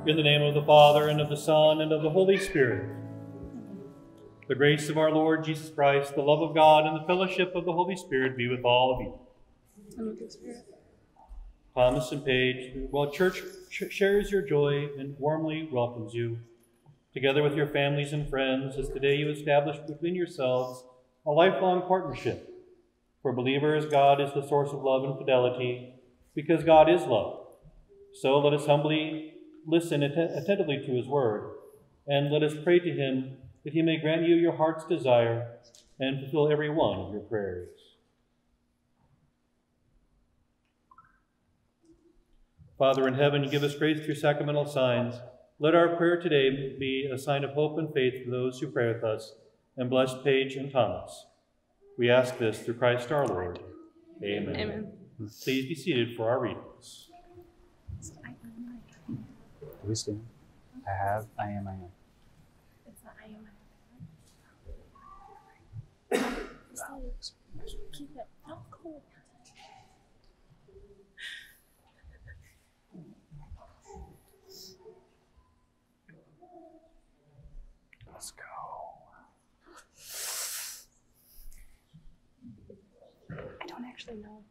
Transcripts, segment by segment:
In the name of the Father, and of the Son, and of the Holy Spirit. The grace of our Lord Jesus Christ, the love of God, and the fellowship of the Holy Spirit be with all of you. And with the Spirit. Thomas and Paige, while Church shares your joy and warmly welcomes you, together with your families and friends, as today you establish between yourselves a lifelong partnership. For believers, God is the source of love and fidelity, because God is love. So let us humbly listen attentively to his word, and let us pray to him that he may grant you your heart's desire and fulfill every one of your prayers. Father in heaven, you give us grace through sacramental signs. Let our prayer today be a sign of hope and faith for those who pray with us, and bless Paige and Thomas. We ask this through Christ our Lord. Amen. Amen. Please be seated for our readings. Do we stand? I have, I am, I am. It's not I am. Keep it. Oh, cool. Let's go. I don't actually know.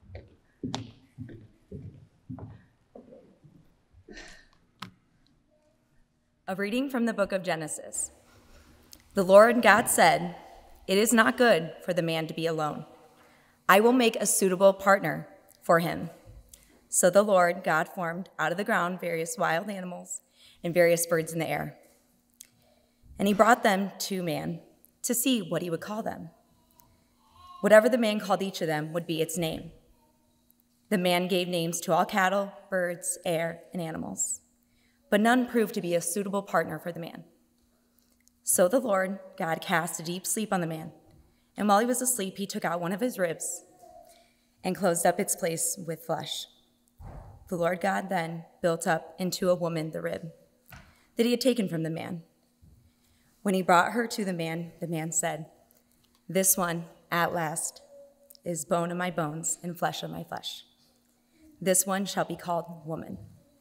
A reading from the book of Genesis. The Lord God said, "It is not good for the man to be alone. I will make a suitable partner for him." So the Lord God formed out of the ground various wild animals and various birds in the air. And he brought them to man to see what he would call them. Whatever the man called each of them would be its name. The man gave names to all cattle, birds, air, and animals. But none proved to be a suitable partner for the man. So the Lord God cast a deep sleep on the man, and while he was asleep, he took out one of his ribs and closed up its place with flesh. The Lord God then built up into a woman the rib that he had taken from the man. When he brought her to the man said, "This one, at last, is bone of my bones and flesh of my flesh. This one shall be called woman.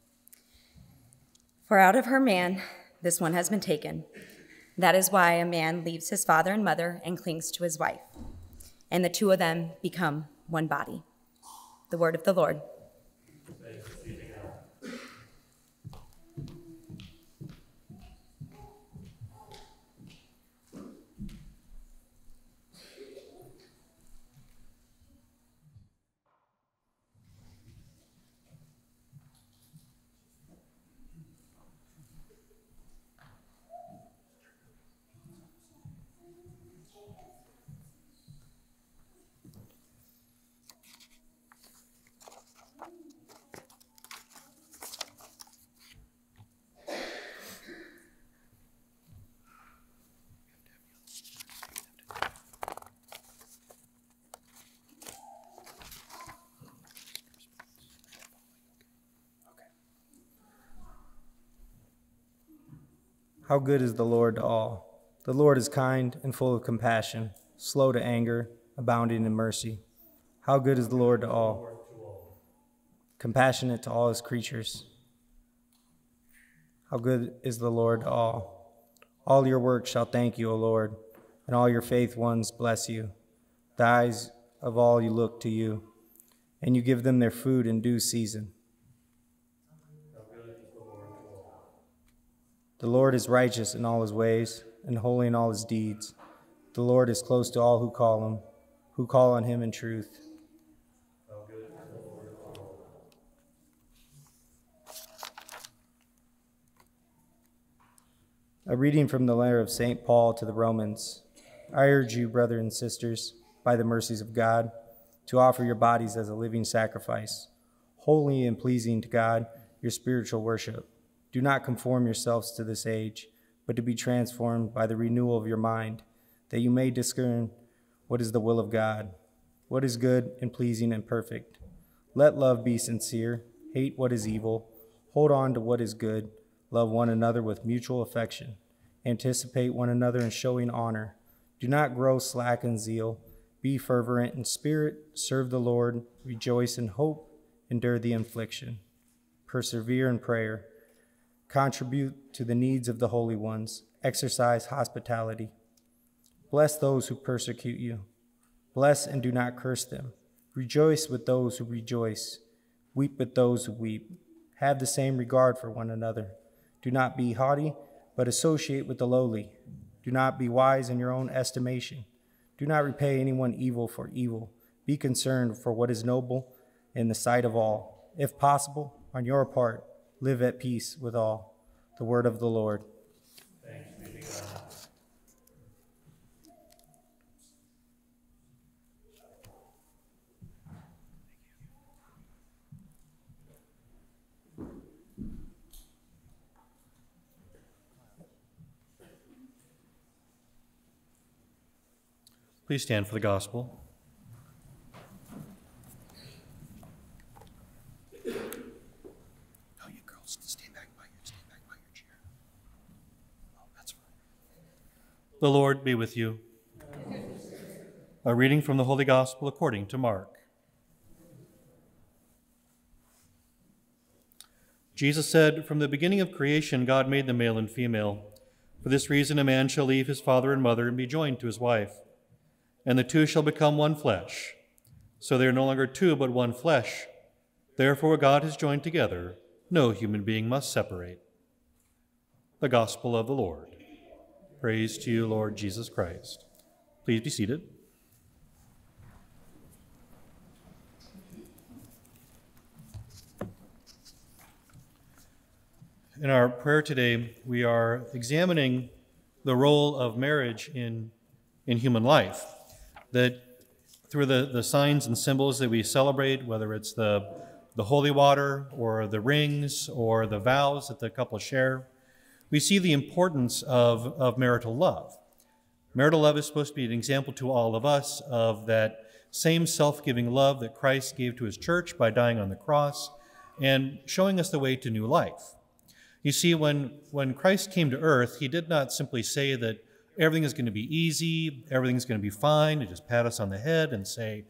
For out of her man, this one has been taken. That is why a man leaves his father and mother and clings to his wife, and the two of them become one body." The word of the Lord. How good is the Lord to all. The Lord is kind and full of compassion, slow to anger, abounding in mercy. How good is the Lord to all. Compassionate to all his creatures. How good is the Lord to all. All your works shall thank you, O Lord, and all your faith ones bless you. The eyes of all you look to you, and you give them their food in due season. The Lord is righteous in all his ways and holy in all his deeds. The Lord is close to all who call on him in truth. A reading from the letter of St. Paul to the Romans. I urge you, brothers and sisters, by the mercies of God, to offer your bodies as a living sacrifice, holy and pleasing to God, your spiritual worship. Do not conform yourselves to this age, but to be transformed by the renewal of your mind, that you may discern what is the will of God, what is good and pleasing and perfect. Let love be sincere, hate what is evil, hold on to what is good, love one another with mutual affection, anticipate one another in showing honor. Do not grow slack in zeal, be fervent in spirit, serve the Lord, rejoice in hope, endure the affliction, persevere in prayer. Contribute to the needs of the holy ones. Exercise hospitality. Bless those who persecute you. Bless and do not curse them. Rejoice with those who rejoice. Weep with those who weep. Have the same regard for one another. Do not be haughty, but associate with the lowly. Do not be wise in your own estimation. Do not repay anyone evil for evil. Be concerned for what is noble in the sight of all. If possible, on your part, live at peace with all. The word of the Lord. Thanks be to God. Please stand for the gospel. No, you girls, stand back by your chair. Oh, that's fine. The Lord be with you. A reading from the Holy Gospel according to Mark. Jesus said, "From the beginning of creation, God made them male and female. For this reason, a man shall leave his father and mother and be joined to his wife, and the two shall become one flesh. So they are no longer two, but one flesh. Therefore, what God has joined together, no human being must separate." The Gospel of the Lord. Praise to you, Lord Jesus Christ. Please be seated. In our prayer today, we are examining the role of marriage in human life. That through the signs and symbols that we celebrate, whether it's the holy water or the rings or the vows that the couple share, we see the importance of marital love. Marital love is supposed to be an example to all of us of that same self-giving love that Christ gave to his church by dying on the cross and showing us the way to new life. You see, when Christ came to earth, he did not simply say that everything is going to be easy, everything's going to be fine, and just pat us on the head and say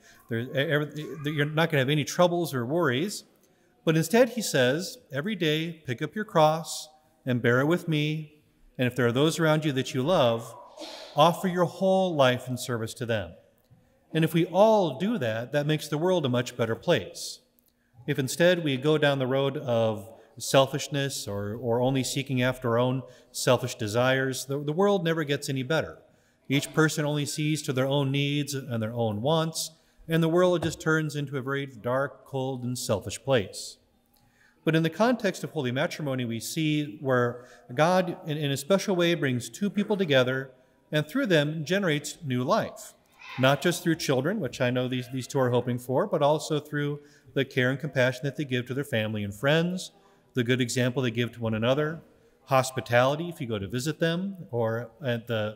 you're not going to have any troubles or worries. But instead, he says, every day, pick up your cross and bear it with me. And if there are those around you that you love, offer your whole life in service to them. And if we all do that, that makes the world a much better place. If instead we go down the road of selfishness or only seeking after our own selfish desires, the world never gets any better. Each person only sees to their own needs and their own wants, and the world just turns into a very dark, cold, and selfish place. But in the context of holy matrimony, we see where God, in a special way, brings two people together and through them generates new life. Not just through children, which I know these two are hoping for, but also through the care and compassion that they give to their family and friends, the good example they give to one another, hospitality if you go to visit them, or the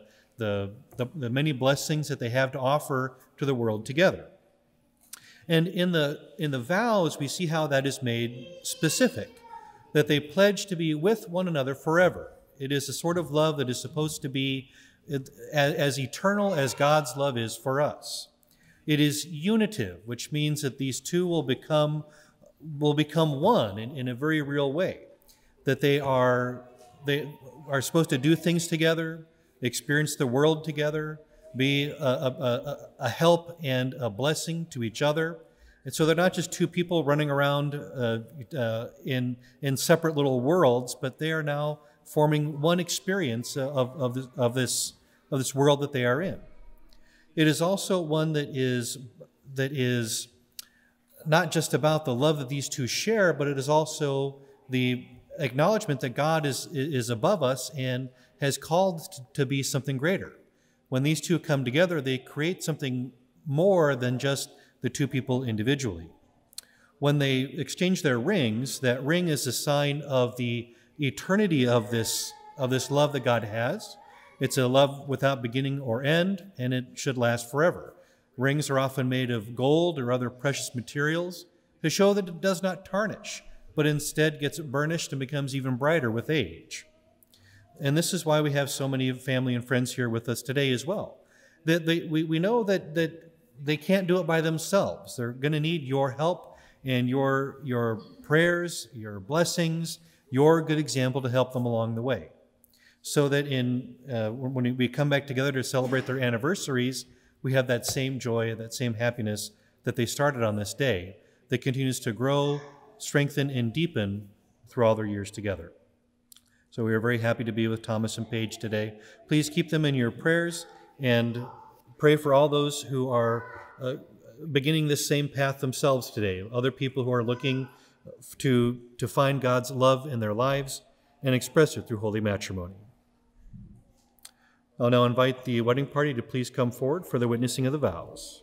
many blessings that they have to offer to the world together. And in the vows, we see how that is made specific, that they pledge to be with one another forever. It is a sort of love that is supposed to be as eternal as God's love is for us. It is unitive, which means that these two will become one in a very real way, that they are supposed to do things together, experience the world together, be a help and a blessing to each other. And so they're not just two people running around in separate little worlds, but they are now forming one experience of this world that they are in. It is also one that is not just about the love that these two share, but it is also the acknowledgement that God is above us and has called to be something greater. When these two come together, they create something more than just the two people individually. When they exchange their rings, that ring is a sign of the eternity of this love that God has. It's a love without beginning or end, and it should last forever. Rings are often made of gold or other precious materials to show that it does not tarnish, but instead gets burnished and becomes even brighter with age. And this is why we have so many family and friends here with us today as well. We know that they can't do it by themselves. They're going to need your help and your prayers, your blessings, your good example to help them along the way. So that when we come back together to celebrate their anniversaries, we have that same joy, that same happiness that they started on this day, that continues to grow, strengthen, and deepen through all their years together. So we are very happy to be with Thomas and Paige today. Please keep them in your prayers and pray for all those who are beginning this same path themselves today, other people who are looking to find God's love in their lives and express it through holy matrimony. I'll now invite the wedding party to please come forward for the witnessing of the vows.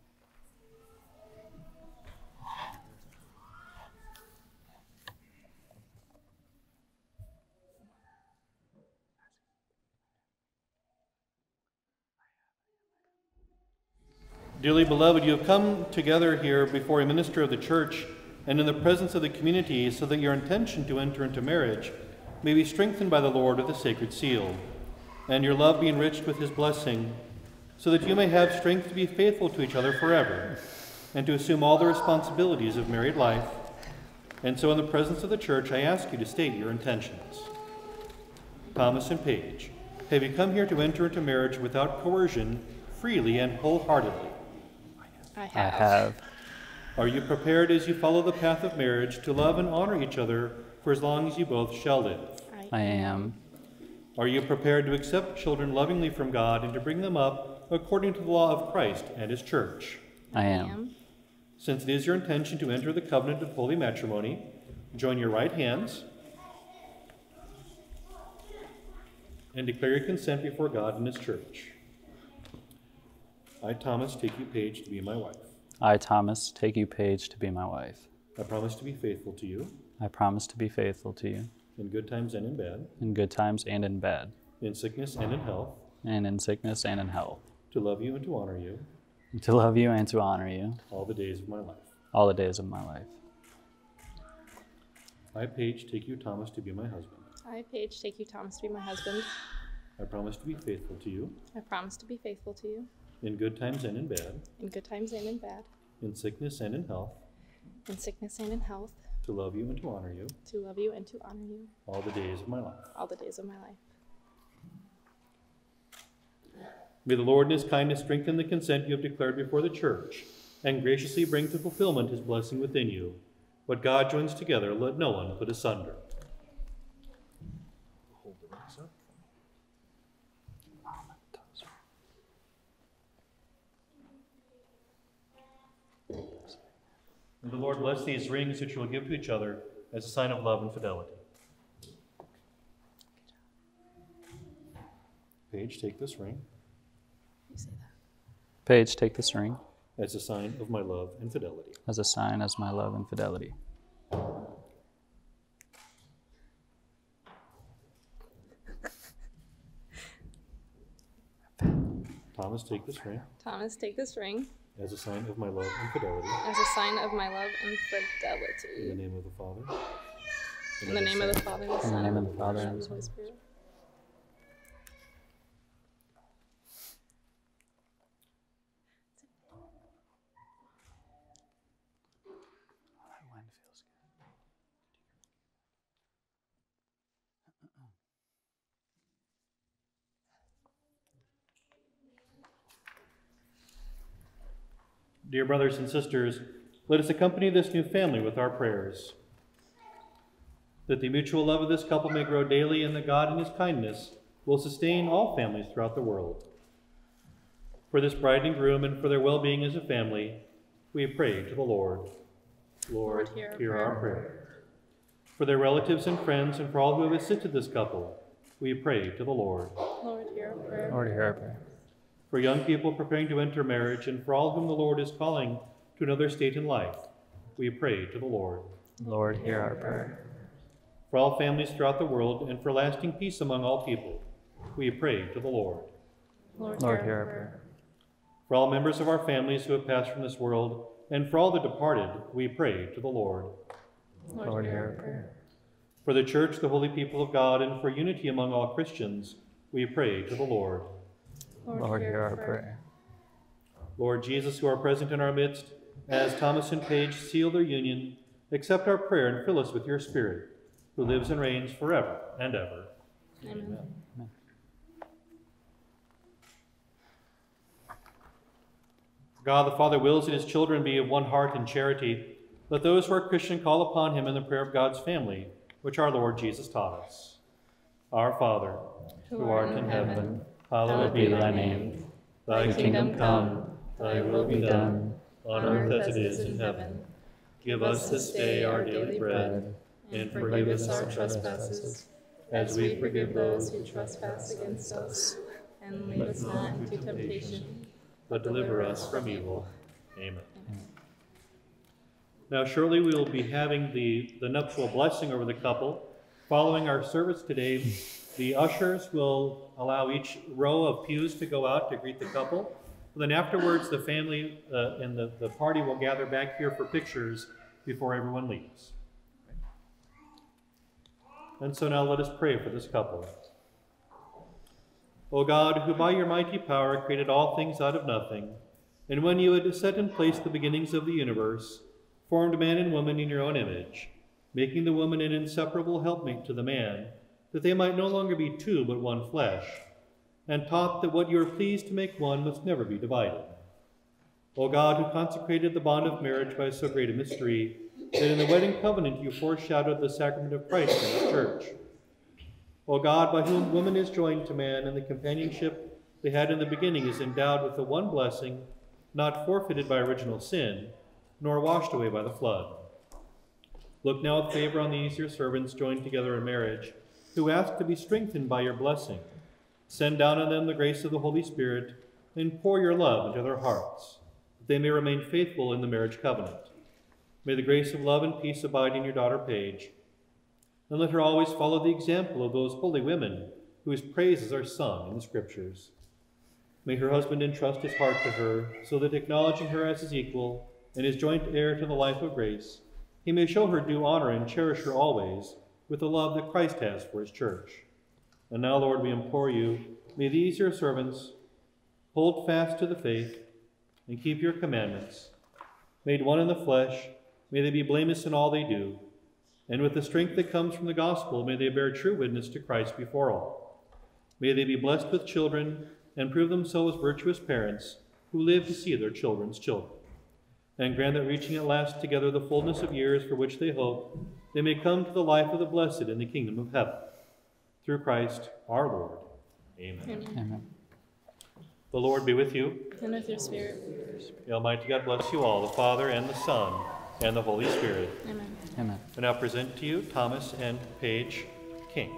Dearly beloved, you have come together here before a minister of the church and in the presence of the community so that your intention to enter into marriage may be strengthened by the Lord with the sacred seal, and your love be enriched with his blessing, so that you may have strength to be faithful to each other forever and to assume all the responsibilities of married life. And so in the presence of the church, I ask you to state your intentions. Thomas and Paige, have you come here to enter into marriage without coercion, freely and wholeheartedly? I I have. Are you prepared as you follow the path of marriage to love and honor each other for as long as you both shall live? I am. Are you prepared to accept children lovingly from God and to bring them up according to the law of Christ and his church? I am. Since it is your intention to enter the covenant of holy matrimony, join your right hands and declare your consent before God and his church. I, Thomas, take you, Paige, to be my wife. I, Thomas, take you, Paige, to be my wife. I promise to be faithful to you I promise to be faithful to you in good times and in bad, in good times and in bad, in sickness and in health, and in sickness and in health, to love you and to honor you and to love you and to honor you all the days of my life. all the days of my life. I, Paige, take you, Thomas, to be my husband. I, Paige, take you, Thomas, to be my husband. I promise to be faithful to you I promise to be faithful to you in good times and in bad, in good times and in bad, in sickness and in health, in sickness and in health, to love you and to honor you to love you and to honor you all the days of my life. all the days of my life. May the Lord in his kindness strengthen the consent you have declared before the church and graciously bring to fulfillment his blessing within you. What God joins together, let no one put asunder. Hold the rings up. May the Lord bless these rings which you will give to each other as a sign of love and fidelity. Paige, take this ring You say that. Paige, take this ring as a sign of my love and fidelity. as a sign of my love and fidelity. Thomas, take this ring Thomas, take this ring as a sign of my love and fidelity. as a sign of my love and In fidelity. the name of the Father. In the name of the Father, the In the Son, name of the Father, and and the the Holy Spirit. Dear brothers and sisters, let us accompany this new family with our prayers, that the mutual love of this couple may grow daily and that God in his kindness will sustain all families throughout the world. For this bride and groom and for their well-being as a family, we pray to the Lord. Lord, hear our prayer. For their relatives and friends and for all who have assisted this couple, we pray to the Lord. Lord, hear our prayer. Lord, hear our prayer. For young people preparing to enter marriage and for all whom the Lord is calling to another state in life, we pray to the Lord. Lord, hear our prayer. For all families throughout the world and for lasting peace among all people, we pray to the Lord. Lord, Lord, hear our prayer. For all members of our families who have passed from this world and for all the departed, we pray to the Lord. Lord, hear our prayer. For the church, the holy people of God, and for unity among all Christians, we pray to the Lord. Lord, hear our prayer. Lord Jesus, who are present in our midst, as Thomas and Paige seal their union, accept our prayer and fill us with your Spirit, who lives and reigns forever and ever. Amen. God the Father wills that his children be of one heart in charity. Let those who are Christian call upon him in the prayer of God's family, which our Lord Jesus taught us. Our Father, who art in heaven, hallowed be thy name. Thy kingdom come, thy will be done, on earth as it is in heaven. Give us this day our daily bread, and forgive us our trespasses, as we forgive those who trespass against us. And lead us not into temptation, but deliver us from evil. Amen. Now shortly we will be having the nuptial blessing over the couple. Following our service today, the ushers will allow each row of pews to go out to greet the couple. And then afterwards, the family and the party will gather back here for pictures before everyone leaves. And so now let us pray for this couple. O God, who by your mighty power created all things out of nothing, and when you had set in place the beginnings of the universe, formed man and woman in your own image, making the woman an inseparable helpmate to the man, that they might no longer be two but one flesh, and taught that what you are pleased to make one must never be divided. O God, who consecrated the bond of marriage by so great a mystery, that in the wedding covenant you foreshadowed the sacrament of Christ in his church. O God, by whom woman is joined to man, and the companionship they had in the beginning is endowed with the one blessing, not forfeited by original sin, nor washed away by the flood. Look now with favor on these your servants joined together in marriage, who ask to be strengthened by your blessing. Send down on them the grace of the Holy Spirit, and pour your love into their hearts, that they may remain faithful in the marriage covenant. May the grace of love and peace abide in your daughter Paige, and let her always follow the example of those holy women whose praises are sung in the Scriptures. May her husband entrust his heart to her, so that acknowledging her as his equal and his joint heir to the life of grace, he may show her due honor and cherish her always with the love that Christ has for his church. And now, Lord, we implore you, may these your servants hold fast to the faith and keep your commandments. Made one in the flesh, may they be blameless in all they do, and with the strength that comes from the gospel, may they bear true witness to Christ before all. May they be blessed with children and prove themselves virtuous parents who live to see their children's children. And grant that reaching at last together the fullness of years for which they hope, they may come to the life of the blessed in the kingdom of heaven. Through Christ our Lord. Amen. Amen. The Lord be with you. And with your spirit. The Almighty God bless you all, the Father and the Son and the Holy Spirit. Amen. Amen. I now present to you Thomas and Paige King.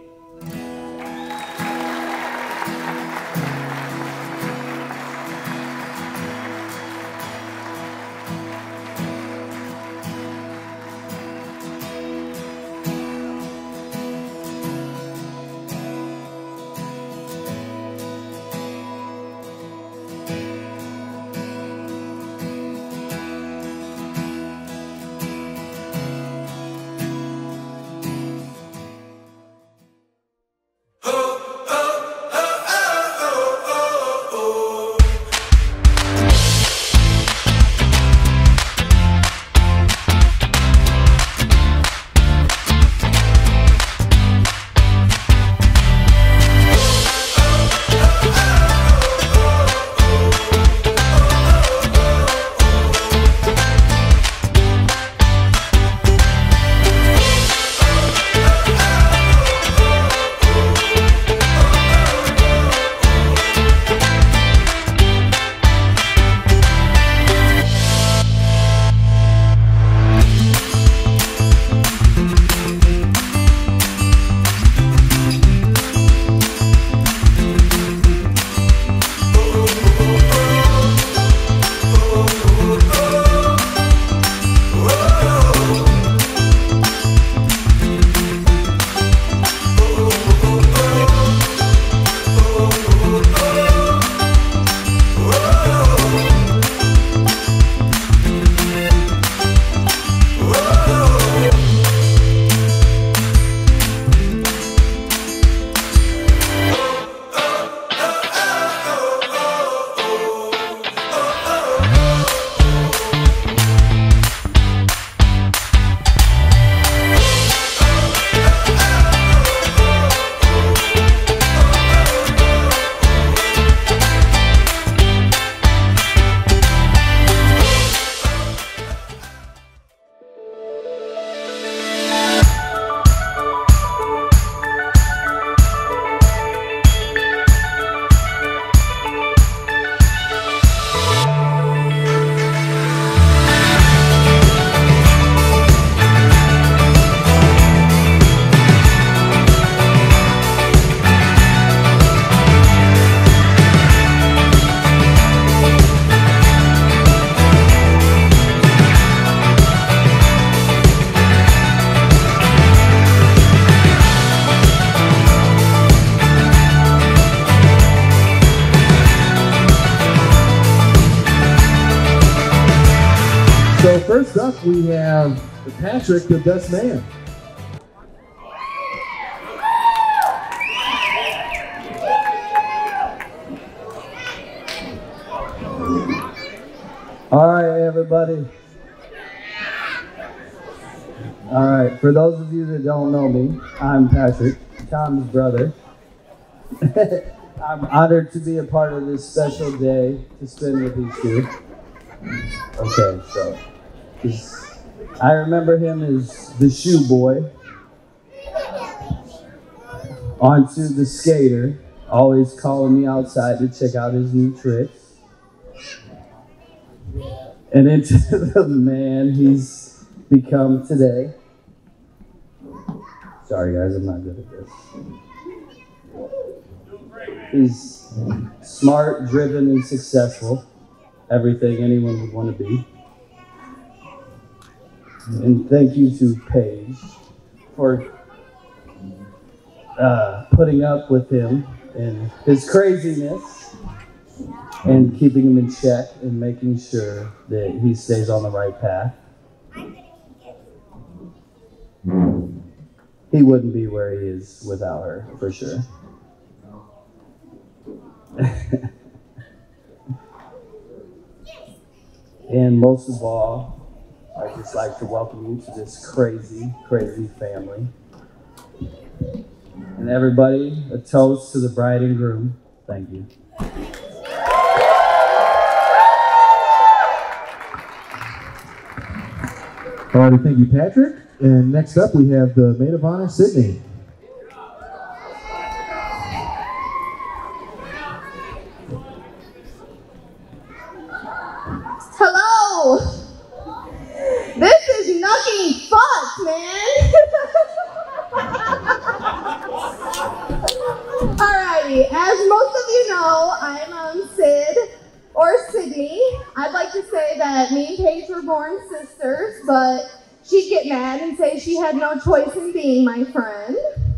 So first up, we have Patrick, the best man. All right, everybody. All right, for those of you that don't know me, I'm Patrick, Tom's brother. I'm honored to be a part of this special day to spend with these two. Okay, so I remember him as the shoe boy, onto the skater, always calling me outside to check out his new tricks, and into the man he's become today. Sorry guys, I'm not good at this. He's smart, driven, and successful. Everything anyone would want to be. And thank you to Paige for putting up with him and his craziness and keeping him in check and making sure that he stays on the right path. He wouldn't be where he is without her, for sure. And most of all, I'd just like to welcome you to this crazy, crazy family. And everybody, a toast to the bride and groom. Thank you. All righty, thank you, Patrick. And next up, we have the maid of honor, Sydney. Hello! This is nothing but, man! Alrighty, as most of you know, I'm Sid, or Sydney. I'd like to say that me and Paige were born sisters, but she'd get mad and say she had no choice in being my friend.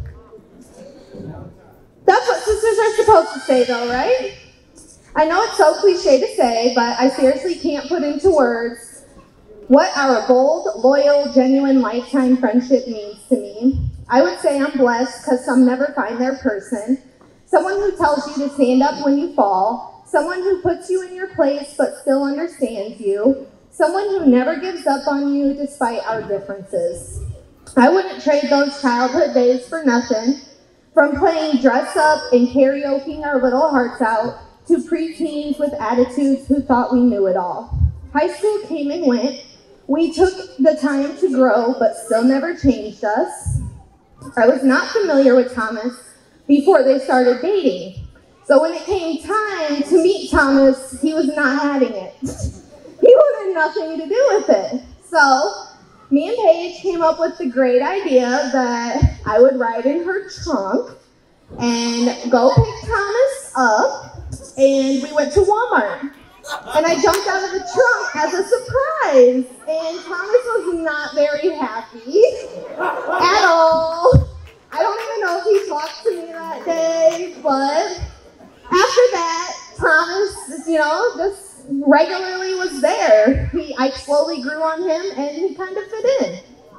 That's what sisters are supposed to say though, right? I know it's so cliche to say, but I seriously can't put into words what our bold, loyal, genuine, lifetime friendship means to me. I would say I'm blessed because some never find their person. Someone who tells you to stand up when you fall. Someone who puts you in your place but still understands you. Someone who never gives up on you despite our differences. I wouldn't trade those childhood days for nothing. From playing dress up and karaokeing our little hearts out, to preteens with attitudes who thought we knew it all. High school came and went. We took the time to grow, but still never changed us. I was not familiar with Thomas before they started dating. So when it came time to meet Thomas, he was not having it. He wanted nothing to do with it. So me and Paige came up with the great idea that I would ride in her trunk and go pick Thomas up. And we went to Walmart, and I jumped out of the trunk as a surprise, and Thomas was not very happy at all. I don't even know if he talked to me that day, but after that, Thomas, just regularly was there. I slowly grew on him, and he kind of fit in.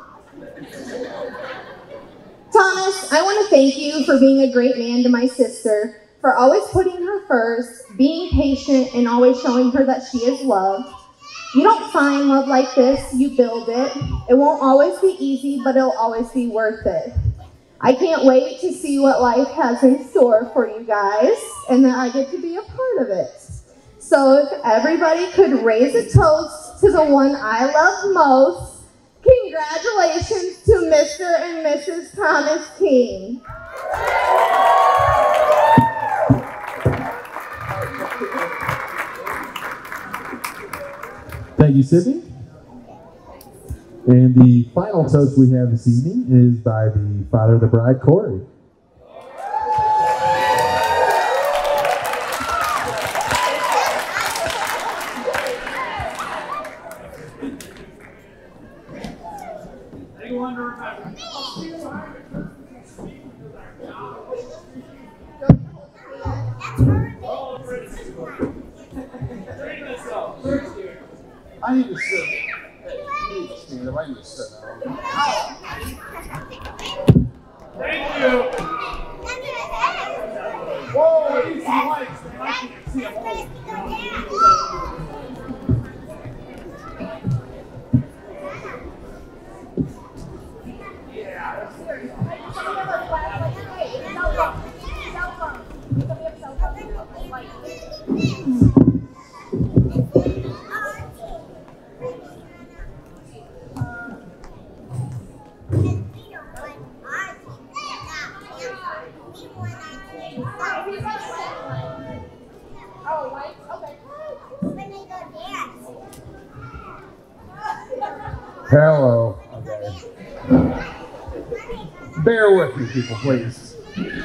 Thomas, I want to thank you for being a great man to my sister, for always putting her first, being patient, and always showing her that she is loved. You don't find love like this, you build it. It won't always be easy, but it'll always be worth it. I can't wait to see what life has in store for you guys, and that I get to be a part of it. So if everybody could raise a toast to the one I love most, congratulations to Mr. and Mrs. Thomas King. Thank you, Sydney. And the final toast we have this evening is by the father of the bride, Corey. Anyone remember? I need to sit. lighting is set out. Thank you. Whoa, I need some lights, man. I can't see them all. Hello. Okay. Bear with me, people, please.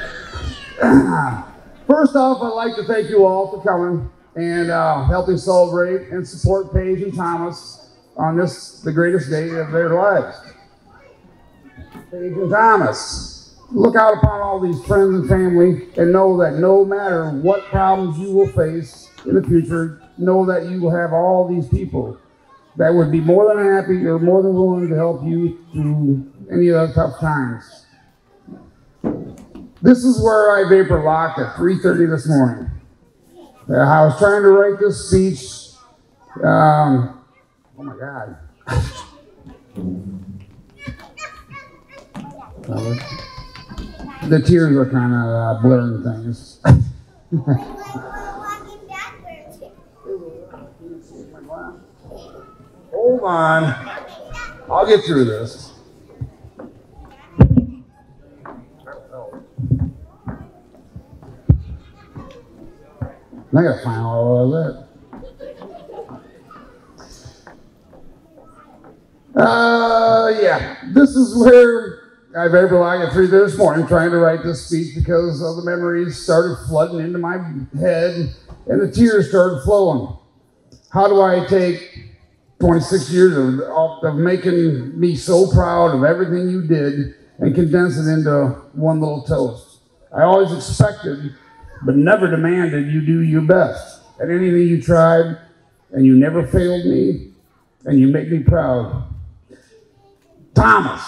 First off, I'd like to thank you all for coming and helping celebrate and support Paige and Thomas on this, the greatest day of their lives. Paige and Thomas, look out upon all these friends and family and know that no matter what problems you will face in the future, know that you will have all these people that would be more than happy or more than willing to help you through any of the tough times. This is where I vapor locked at 3:30 this morning. I was trying to write this speech. Oh my God. The tears are kind of blurring things. Hold on. I'll get through this. I gotta find all of that. Yeah. This is where I vapor locked at 3:30 this morning trying to write this speech because all the memories started flooding into my head and the tears started flowing. How do I take 26 years of making me so proud of everything you did and condense it into one little toast? I always expected, but never demanded you do your best at anything you tried, and you never failed me, and you make me proud. Thomas.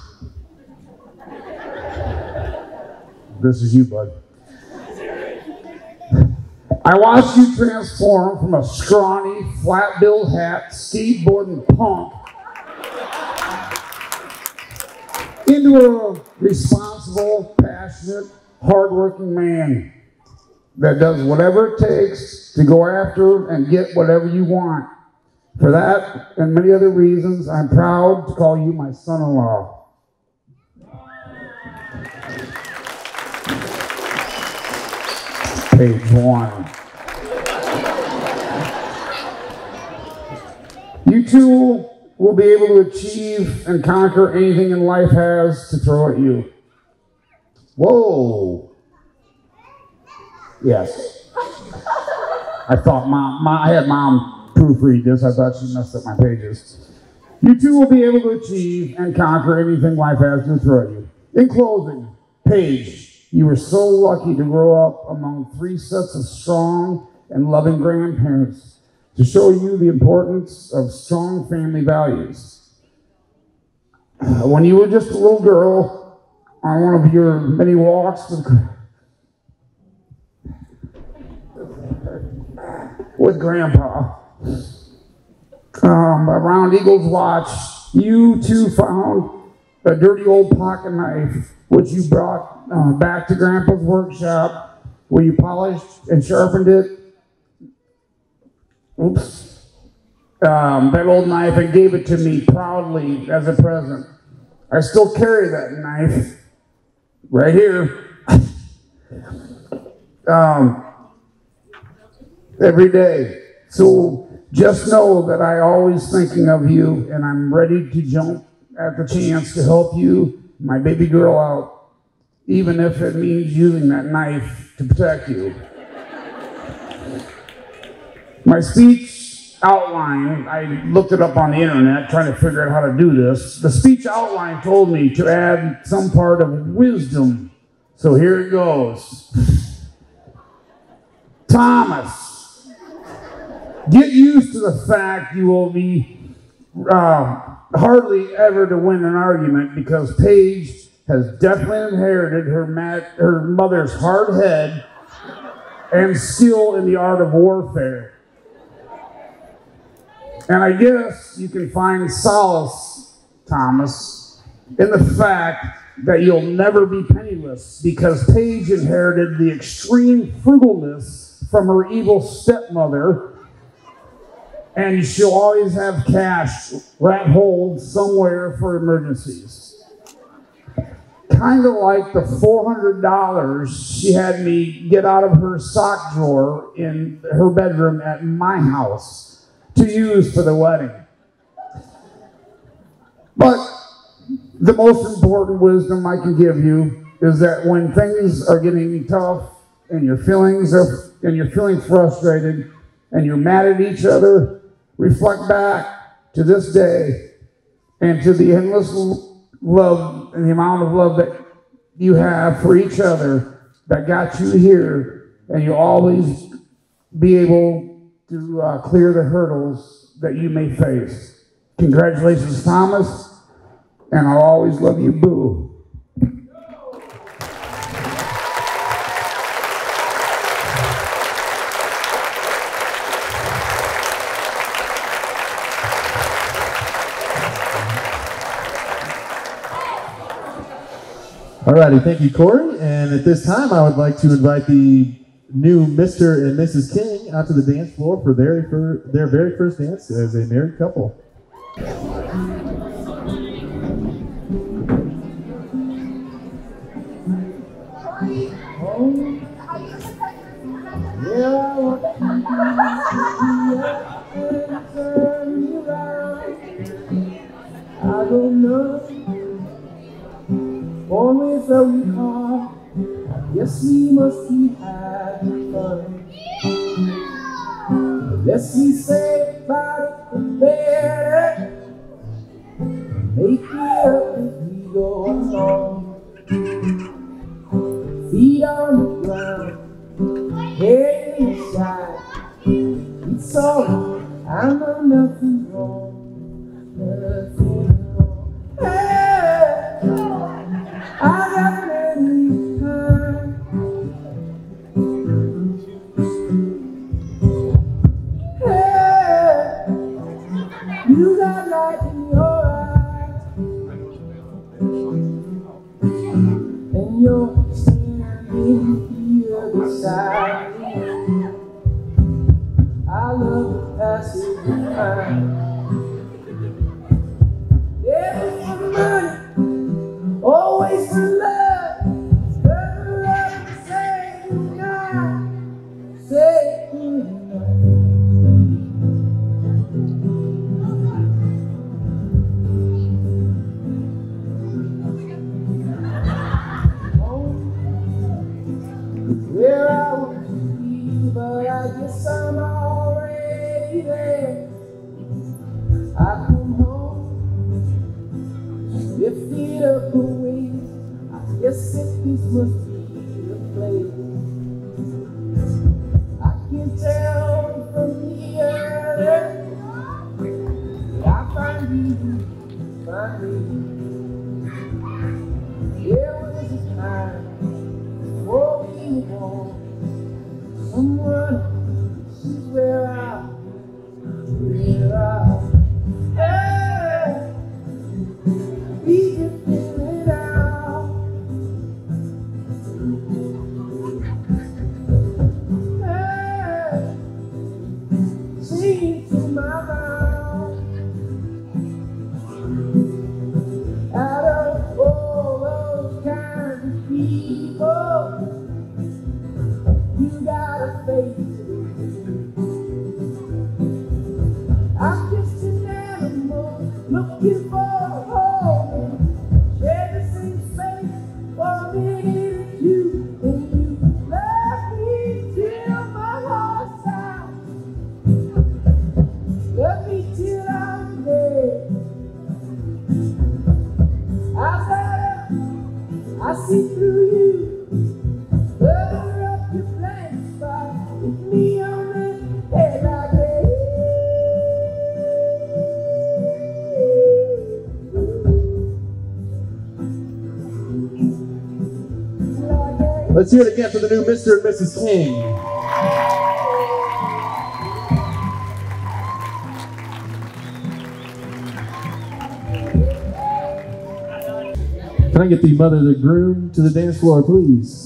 This is you, bud. I watched you transform from a scrawny, flat-billed hat, skateboarding punk into a responsible, passionate, hardworking man that does whatever it takes to go after and get whatever you want. For that and many other reasons, I'm proud to call you my son-in-law. Page 1. You two will be able to achieve and conquer anything in life has to throw at you. Whoa. Yes. I thought I had mom proofread this. I thought she messed up my pages. You two will be able to achieve and conquer anything life has to throw at you. In closing, Paige, you were so lucky to grow up among 3 sets of strong and loving grandparents to show you the importance of strong family values. When you were just a little girl on one of your many walks with Grandpa, around Eagle's Watch, you two found a dirty old pocket knife, which you brought back to Grandpa's workshop, where you polished and sharpened it. Oops. That old knife, and gave it to me proudly as a present. I still carry that knife right here. Every day. So just know that I'm always thinking of you, and I'm ready to jump at the chance to help you, my baby girl, out, even if it means using that knife to protect you. My speech outline, I looked it up on the internet trying to figure out how to do this. The speech outline told me to add some part of wisdom. So here it goes. Thomas, get used to the fact you will be hardly ever to win an argument because Paige has definitely inherited her mother's hard head and skill in the art of warfare. And I guess you can find solace, Thomas, in the fact that you'll never be penniless because Paige inherited the extreme frugalness from her evil stepmother, and she'll always have cash rat holed somewhere for emergencies. Kind of like the $400 she had me get out of her sock drawer in her bedroom at my house to use for the wedding. But the most important wisdom I can give you is that when things are getting tough and you're feeling frustrated and you're mad at each other, reflect back to this day and to the endless love and the amount of love that you have for each other that got you here, and you'll always be able to clear the hurdles that you may face. Congratulations, Thomas. And I'll always love you, Boo. Alrighty, thank you, Corey. And at this time, I would like to invite the new Mr. and Mrs. King out to the dance floor for their very first dance as a married couple. I don't know. Always a recall. Yes, we must keep having fun. Let's be safe about the better. Make it up as we go along. Feet on the ground, head in the sky. It's all right, I know nothing's wrong. Nothing wrong. Hey, I got plenty time. Hey, you got light in your eyes, and you're standing here beside me. I love the passage of time. Never for money, always for love. Never love to say goodnight, say goodnight. Where I want to be, but I guess I'm already there. I come home, lift it up away. I guess that this must be the place. I can tell from the other that I find you, find me. There was a time before we were born. Someone, this is where I hey, we can feel it out. Hey, sing to my mouth. Out of all those kinds of people, you gotta face it. I'm just an animal looking for a home. Share the same space for a minute or two. And you love me till my heart stops. Love Let's hear it again for the new Mr. and Mrs. King. Can I get the mother of the groom to the dance floor, please?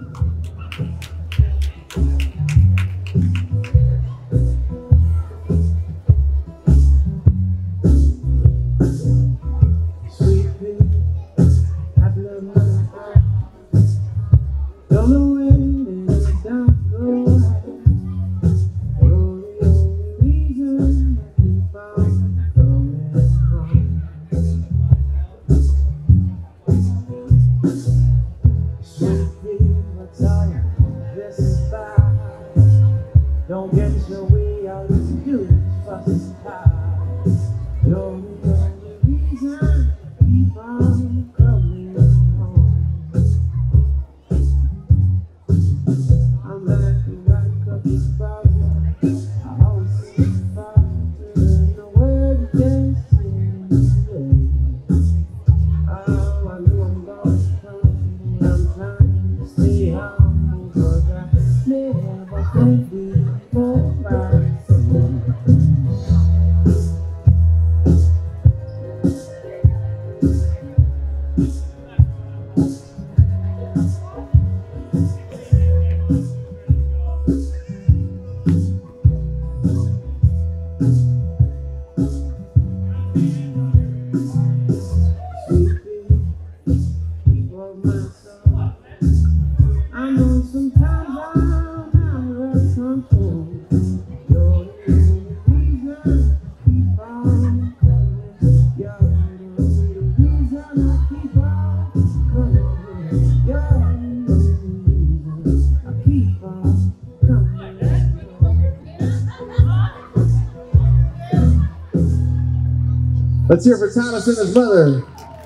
Don't get your way out of you, fucking high. You're the only reason I keep on coming home. I'm acting like a big problem. I always see the fire and nowhere to dance in. Oh, I knew I'm gonna come, but I'm trying to stay humble, 'cause I never think we I know sometimes I'm out of control. You're the only reason I keep on coming. You're the only reason I keep on coming. You're the only reason I keep on coming. Let's hear it for Thomas and his mother.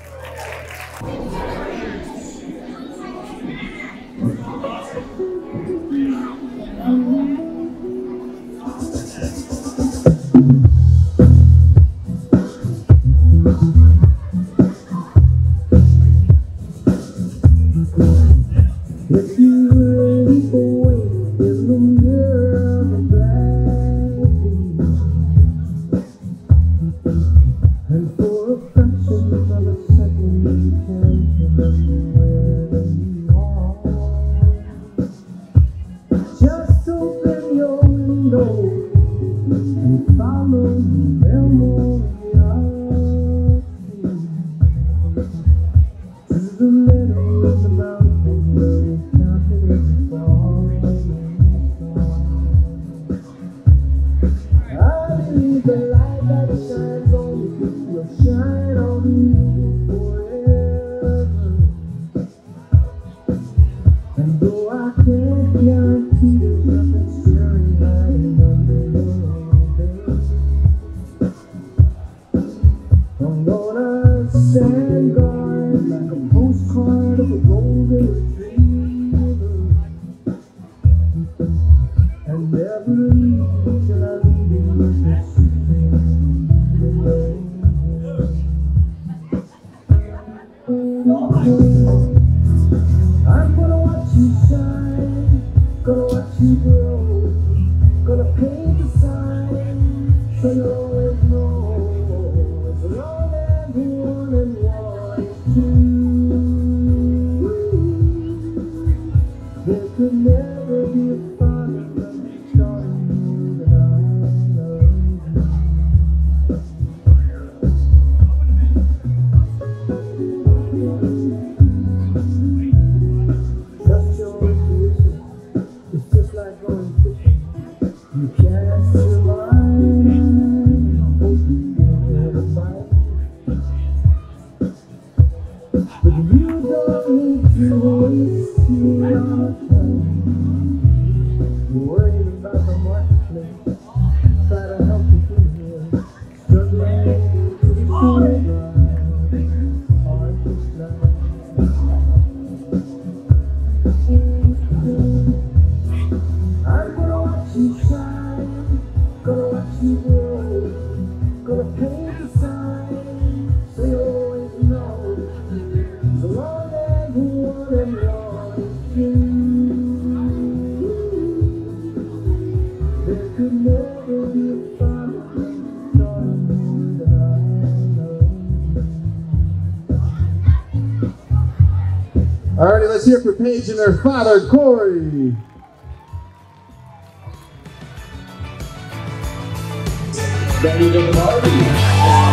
If you were away in the mirror of a black and for a fraction of a second you can't remember where you are, just open your window and follow the memory to the middle of the mountain where we counted it falling. I believe the light that shines on you will shine on you forever. And though I can't guarantee there's nothing scary hiding under your bed, I'm gonna stand guard like a postcard of a golden retriever, and never leave till I leave you with this I'm gonna watch you shine, gonna watch you grow, gonna paint the sign so you'll always know as long as one and one is two. There could never be a father like starting that I love you. Just your intuition, it's just like going fishing. You cast your line Alrighty, let's hear it for Paige and her father, Corey. Ready to party.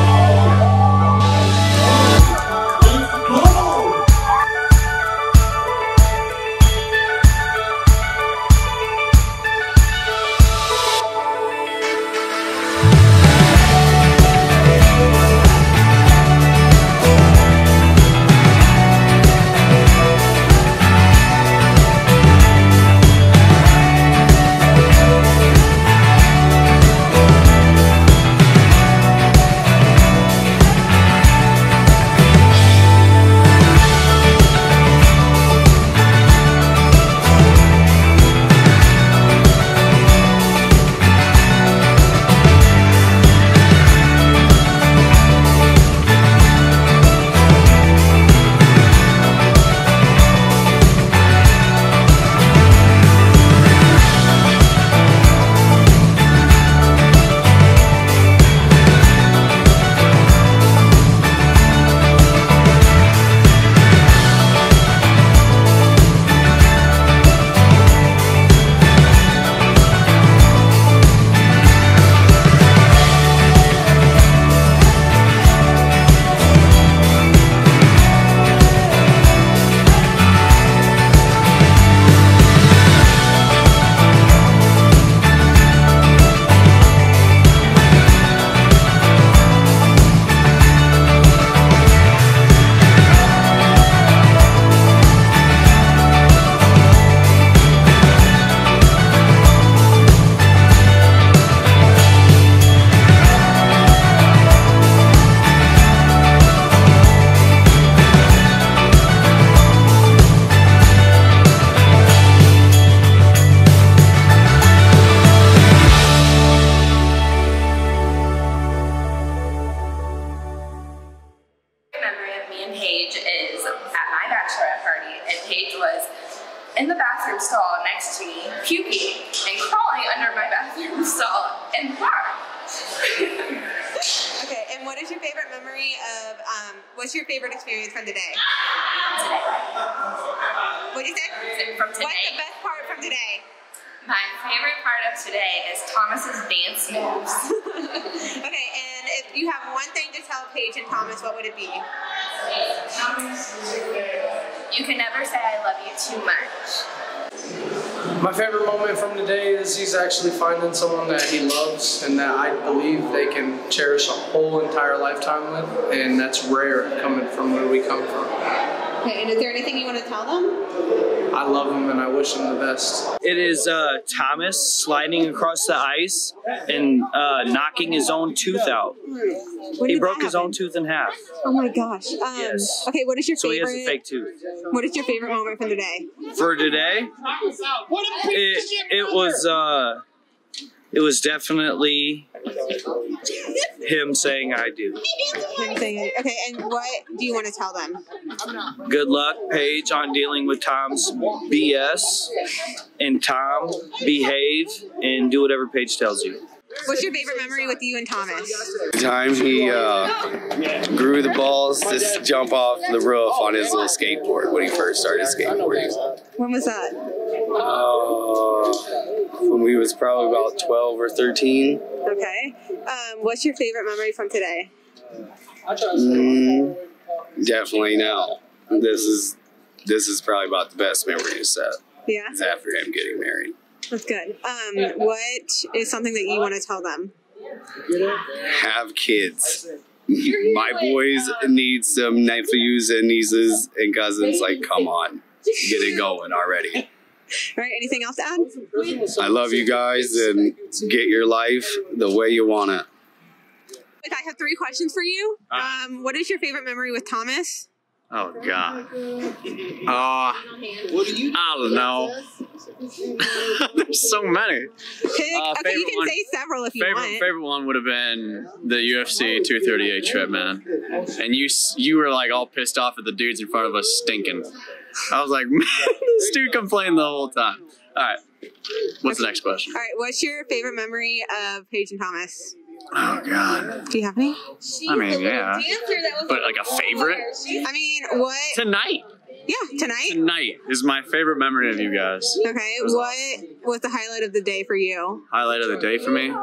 in the bathroom stall next to me, puking and crawling under my bathroom stall in the park. Okay, and what is your favorite memory of, what's your favorite experience from today? Today. What'd you say? From today. What's the best part from today? My favorite part of today is Thomas's dance moves. Okay, and if you have one thing to tell Paige and Thomas, what would it be? You can never say I love you too much. My favorite moment from today is he's actually finding someone that he loves and that I believe they can cherish a whole entire lifetime with, and that's rare coming from where we come from. Okay, and is there anything you want to tell them? I love him and I wish him the best. It is Thomas sliding across the ice and knocking his own tooth out. He broke his own tooth in half. Oh my gosh. Yes. Okay, what is your favorite? So he has a fake tooth. What is your favorite moment from today? For today, it was definitely him saying I do. Okay, and what do you want to tell them? Good luck, Paige, on dealing with Tom's BS. And Tom, behave and do whatever Paige tells you. What's your favorite memory with you and Thomas? The time he grew the balls to jump off the roof on his little skateboard when he first started skateboarding. When was that? When we was probably about 12 or 13. Okay. What's your favorite memory from today? Definitely now. This is probably about the best memory to set. Yeah. It's after him getting married. That's good. What is something that you want to tell them? Have kids. My boys need some nephews and nieces and cousins. Like, come on, get it going already. All right. Anything else to add? I love you guys and get your life the way you want it. I have 3 questions for you. What is your favorite memory with Thomas? Oh God. I don't know. There's so many. Okay, you can say several if you want. Favorite one would have been the UFC 238 trip, man. And you were like all pissed off at the dudes in front of us stinking. I was like, man, this dude complained the whole time. All right. What's the next question? All right. What's your favorite memory of Paige and Thomas? Oh God. Do you have any? I mean, yeah. But like a favorite? I mean, what? Tonight. Yeah, tonight? Tonight is my favorite memory of you guys. Okay, what was the highlight of the day for you? Highlight of the day for me?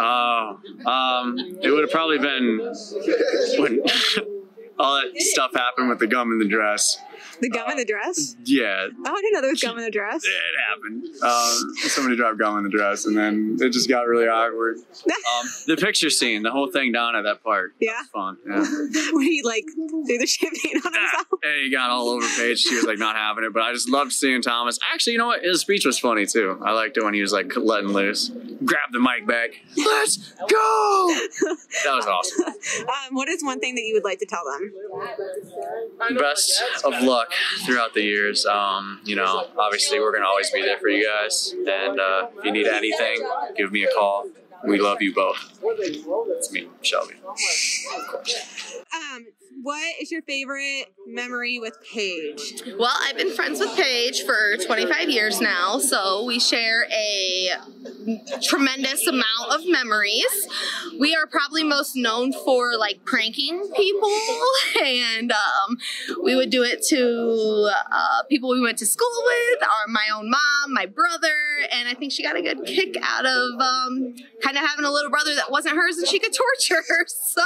It would have probably been when all that stuff happened with the gum in the dress. The gum in the dress? Yeah. Oh, I didn't know there was gum in the dress. It happened. Somebody dropped gum in the dress, and then it just got really awkward. The picture scene, the whole thing down at that park. Yeah. Was fun. Yeah. When he like threw the champagne on himself. And he got all over Paige. She was like not having it, but I just loved seeing Thomas. Actually, you know what? His speech was funny too. I liked it when he was like letting loose. Grab the mic back. Let's go! That was awesome. What is one thing that you would like to tell them? Best of luck throughout the years. You know, obviously we're gonna always be there for you guys, and if you need anything, give me a call. We love you both. It's me, Shelby. Of course. What is your favorite memory with Paige? Well, I've been friends with Paige for 25 years now, so we share a tremendous amount of memories. We are probably most known for like pranking people, and we would do it to people we went to school with, or my own mom, my brother, and I think she got a good kick out of kind of having a little brother that wasn't hers and she could torture her. So,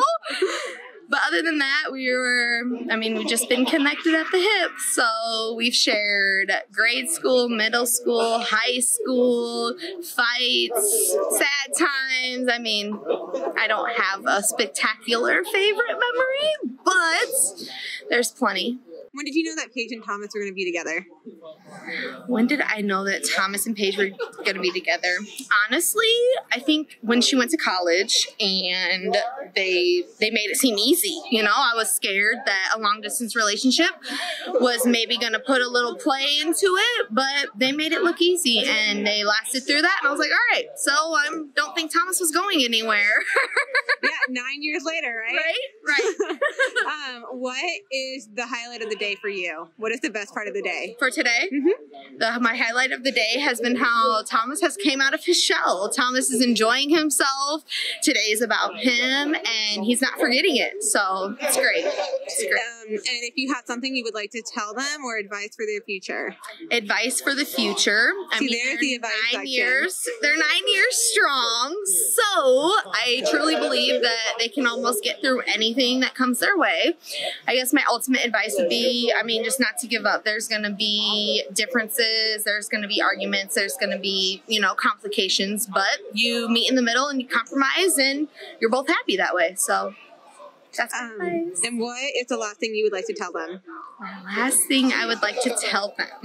but other than that, we've just been connected at the hip. So we've shared grade school, middle school, high school, fights, sad times. I mean, I don't have a spectacular favorite memory, but there's plenty. When did you know that Paige and Thomas were going to be together? When did I know that Thomas and Paige were going to be together? Honestly, I think when she went to college and they made it seem easy. You know, I was scared that a long distance relationship was maybe going to put a little play into it, but they made it look easy and they lasted through that. And I was like, all right, so I don't think Thomas was going anywhere. Yeah, 9 years later, right? Right. What is the highlight of the day for you? What is the best part of the day? For today? Mm-hmm. My highlight of the day has been how Thomas has came out of his shell. Thomas is enjoying himself. Today is about him, and he's not forgetting it. So it's great. It's great. And if you had something you would like to tell them or advice for their future? Advice for the future. There's the advice section. They're 9 years strong. So I truly believe that they can almost get through anything that comes their way. I guess my ultimate advice would be, just not to give up. There's going to be differences. There's going to be arguments. There's going to be, complications. But you meet in the middle and you compromise and you're both happy that way. So that's advice. And what is the last thing you would like to tell them? The last thing I would like to tell them.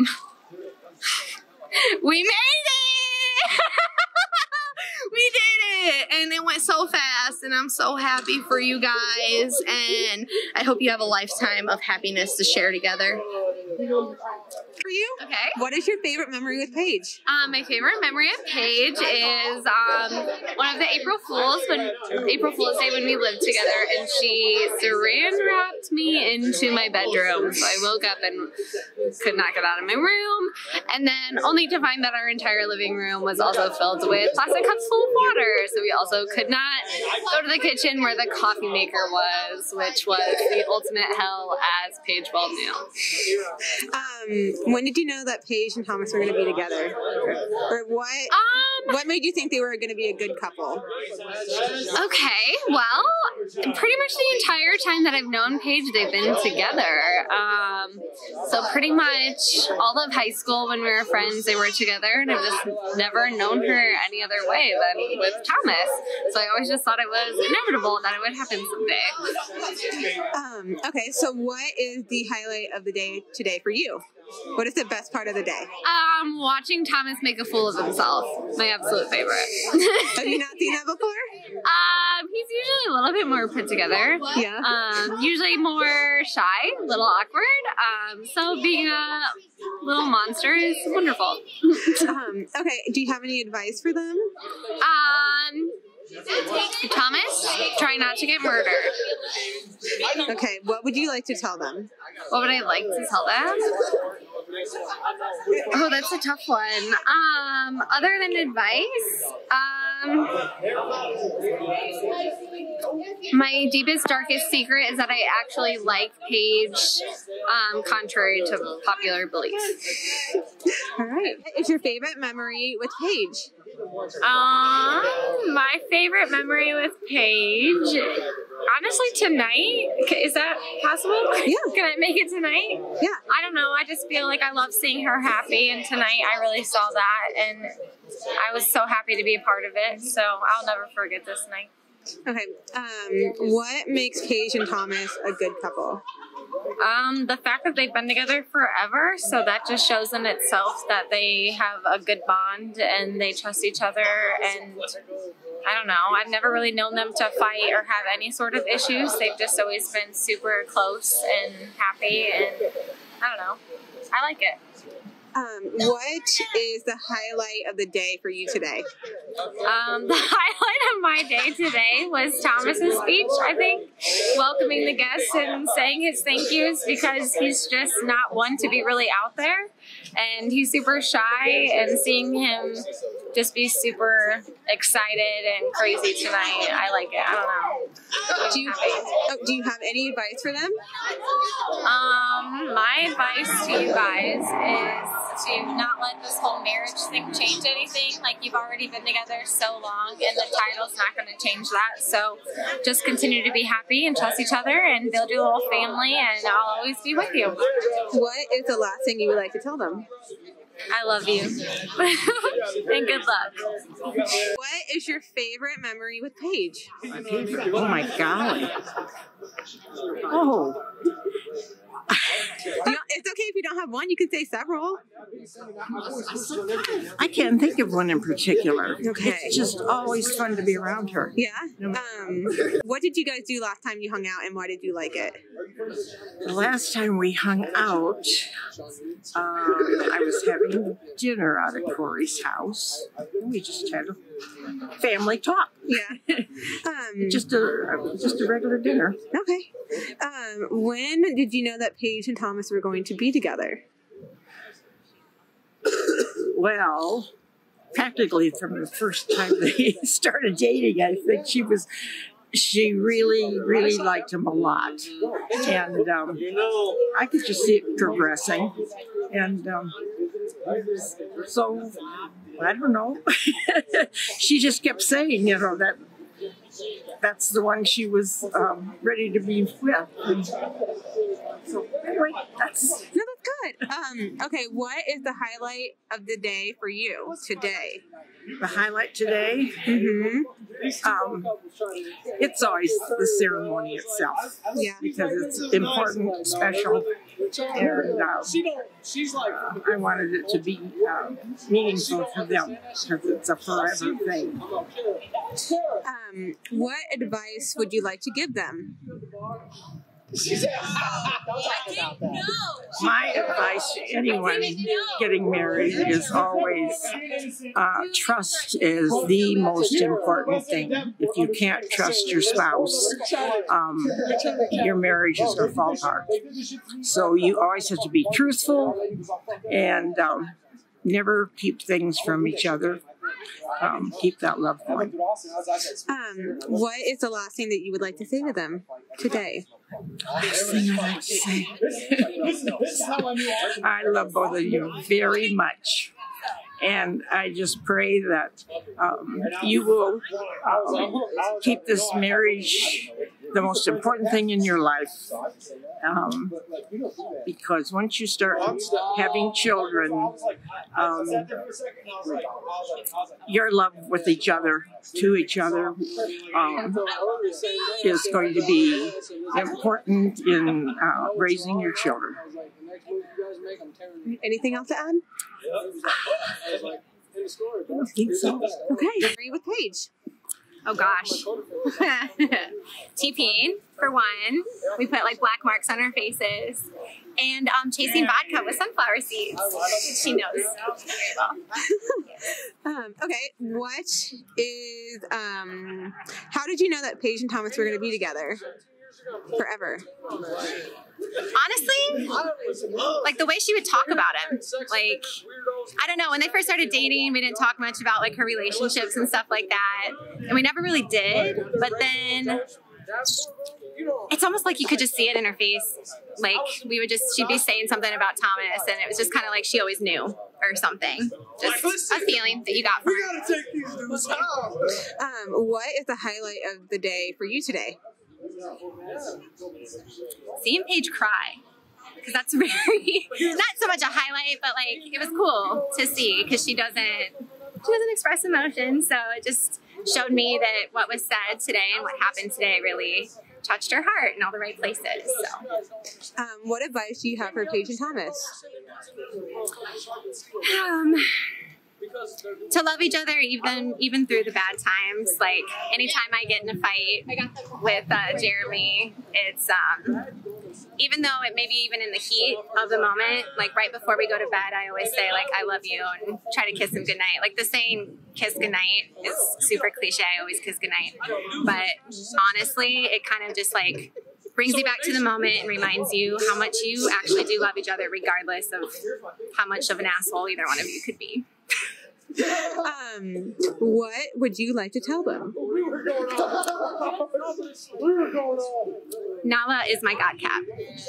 We made it! We did it! And it went so fast, and I'm so happy for you guys, and I hope you have a lifetime of happiness to share together. For you? Okay. What is your favorite memory with Paige? My favorite memory of Paige is one of the April Fool's Day when we lived together, and she saran wrapped me into my bedroom. So I woke up and could not get out of my room, and then only to find that our entire living room was also filled with plastic cups full of water. So we also could not go to the kitchen where the coffee maker was, which was the ultimate hell, as Paige well knew. When did you know that Paige and Thomas were going to be together? Or what made you think they were going to be a good couple? Okay, well, pretty much the entire time that I've known Paige, they've been together. So pretty much all of high school when we were friends, they were together, and I've just never known her any other way than with Thomas. So I always just thought it was inevitable that it would happen someday. Okay, so what is the highlight of the day today for you? What is the best part of the day? Watching Thomas make a fool of himself. My absolute favorite. Have you not seen that before? He's usually a little bit more put together. Yeah. Usually more shy, a little awkward. So being a little monster is wonderful. Okay, do you have any advice for them? Thomas, try not to get murdered. Okay, what would you like to tell them? What would I like to tell them? Oh, that's a tough one. Other than advice, My deepest, darkest secret is that I actually like Paige, contrary to popular belief. All right. What is your favorite memory with Paige? My favorite memory with Paige, honestly, tonight. Is that possible? Yeah. Can I make it tonight? Yeah. I don't know. I just feel like I love seeing her happy, and tonight I really saw that, and I was so happy to be a part of it. So I'll never forget this night. Okay. What makes Paige and Thomas a good couple? The fact that they've been together forever, so that just shows in itself that they have a good bond and they trust each other. And I don't know, I've never really known them to fight or have any sort of issues. They've just always been super close and happy, and I don't know, I like it. What is the highlight of the day for you today? The highlight of my day today was Thomas's speech, I think, welcoming the guests and saying his thank yous, because he's just not one to be really out there, and he's super shy, and seeing him just be super excited and crazy tonight, I like it. I don't know. Do you have any advice for them? My advice to you guys is to not let this whole marriage thing change anything. Like, you've already been together so long, and the title's not going to change that. So just continue to be happy and trust each other and build your little family, and I'll always be with you. What is the last thing you would like to tell them? I love you. And good luck. What is your favorite memory with Paige? Oh my golly. Oh. It's okay if you don't have one. You can say several. I can't think of one in particular. Okay. It's just always fun to be around her. Yeah. What did you guys do last time you hung out, and why did you like it? The last time we hung out, I was having dinner out at Corey's house. We just had a family talk. Yeah. Just a regular dinner. Okay. When did you know that Paige and Thomas were going to be together? Well, practically from the first time they started dating. I think she really liked him a lot, and I could just see it progressing, and so I don't know. She just kept saying, you know, that's the one she was ready to be with. And so anyway, that's good. Okay, what is the highlight of the day for you today? The highlight today? Mm-hmm. It's always the ceremony itself. Yeah. Because it's important, special, and I wanted it to be meaningful for them, because it's a forever thing. What advice would you like to give them? My advice to anyone getting married is always trust is the most important thing. If you can't trust your spouse, your marriage is going to fall apart. So you always have to be truthful and never keep things from each other. Keep that love going. What is the last thing that you would like to say to them today? Last thing I'd like to say. I love both of you very much. And I just pray that you will keep this marriage the most important thing in your life. Because once you start having children, your love with each other, to each other, is going to be important in raising your children. Anything else to add? I don't think so. Okay. Agree with Paige. Oh gosh. TPing for one. We put like black marks on our faces. And chasing vodka with sunflower seeds. She knows very well. Okay, what is how did you know that Paige and Thomas were going to be together forever? Honestly, like the way she would talk about him, like, I don't know, when they first started dating, we didn't talk much about like her relationships and stuff like that, and we never really did, but then it's almost like you could just see it in her face. Like she'd be saying something about Thomas, and it was just kind of like she always knew or something. Just a feeling that you got from her. What is the highlight of the day for you today? Seeing Paige cry. Because that's very, not so much a highlight, but like it was cool to see because she doesn't express emotion. So it just showed me that what was said today and what happened today really touched her heart in all the right places. So, what advice do you have for Paige and Thomas? To love each other even through the bad times. Like anytime I get in a fight with Jeremy, it's even though it may be even in the heat of the moment, like right before we go to bed, I always say like I love you and try to kiss him goodnight. Like the saying kiss goodnight is super cliche. I always kiss goodnight, but honestly, it kind of just like brings you back to the moment and reminds you how much you actually do love each other, regardless of how much of an asshole either one of you could be. What would you like to tell them? Nala is my god cat.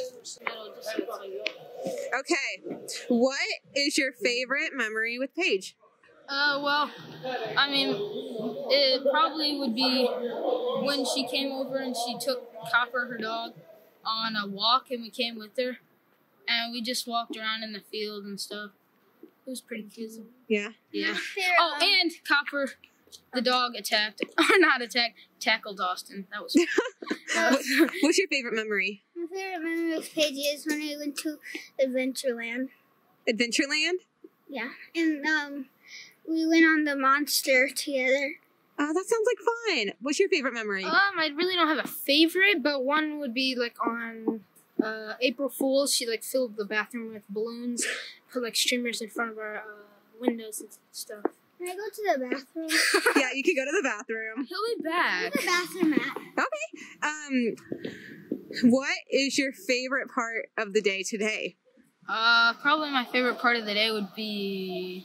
Okay. What is your favorite memory with Paige? Well, I mean, it probably would be when she came over and she took Copper, her dog, on a walk, and we came with her, and we just walked around in the field and stuff. It was pretty cute. Yeah? Yeah. Oh, and Copper, the dog, tackled Austin. That was fun. What's your favorite memory? My favorite memory with Paige is when we went to Adventureland. Adventureland? Yeah. And we went on the monster together. Oh, that sounds like fun. What's your favorite memory? I really don't have a favorite, but one would be like on April Fool's. She like filled the bathroom with balloons, put like streamers in front of our windows and stuff. Can I go to the bathroom? Yeah, you can go to the bathroom. He'll be back. Where's the bathroom at? Okay. What is your favorite part of the day today? Probably my favorite part of the day would be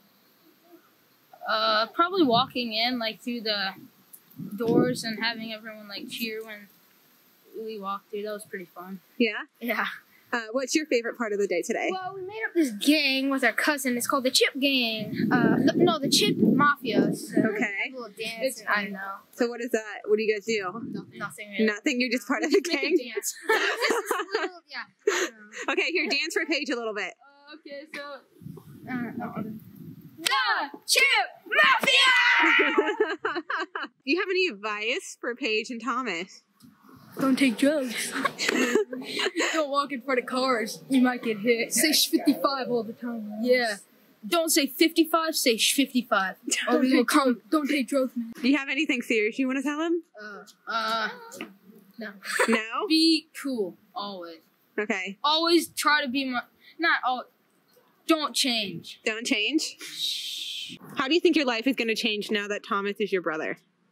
probably walking in like through the doors and having everyone like cheer when we walked through. That was pretty fun. Yeah? Yeah. What's your favorite part of the day today? Well, we made up this gang with our cousin. It's called the Chip Gang. No, the Chip Mafia. So okay. A little dance. I don't know. So what is that? What do you guys do? Nothing. Really. Nothing? You're just part of the gang? Make a dance. Yeah. Okay, here, dance for Paige a little bit. Okay, so... The Chip Mafia! Do you have any advice for Paige and Thomas? Don't take drugs. Don't walk in front of cars. You might get hit. Say 55 all the time. Yeah. Don't say 55, say 55. Don't take drugs, man. Do you have anything serious you want to tell him? No. No? Be cool, always. Okay. Always try to be don't change. Don't change? How do you think your life is going to change now that Thomas is your brother?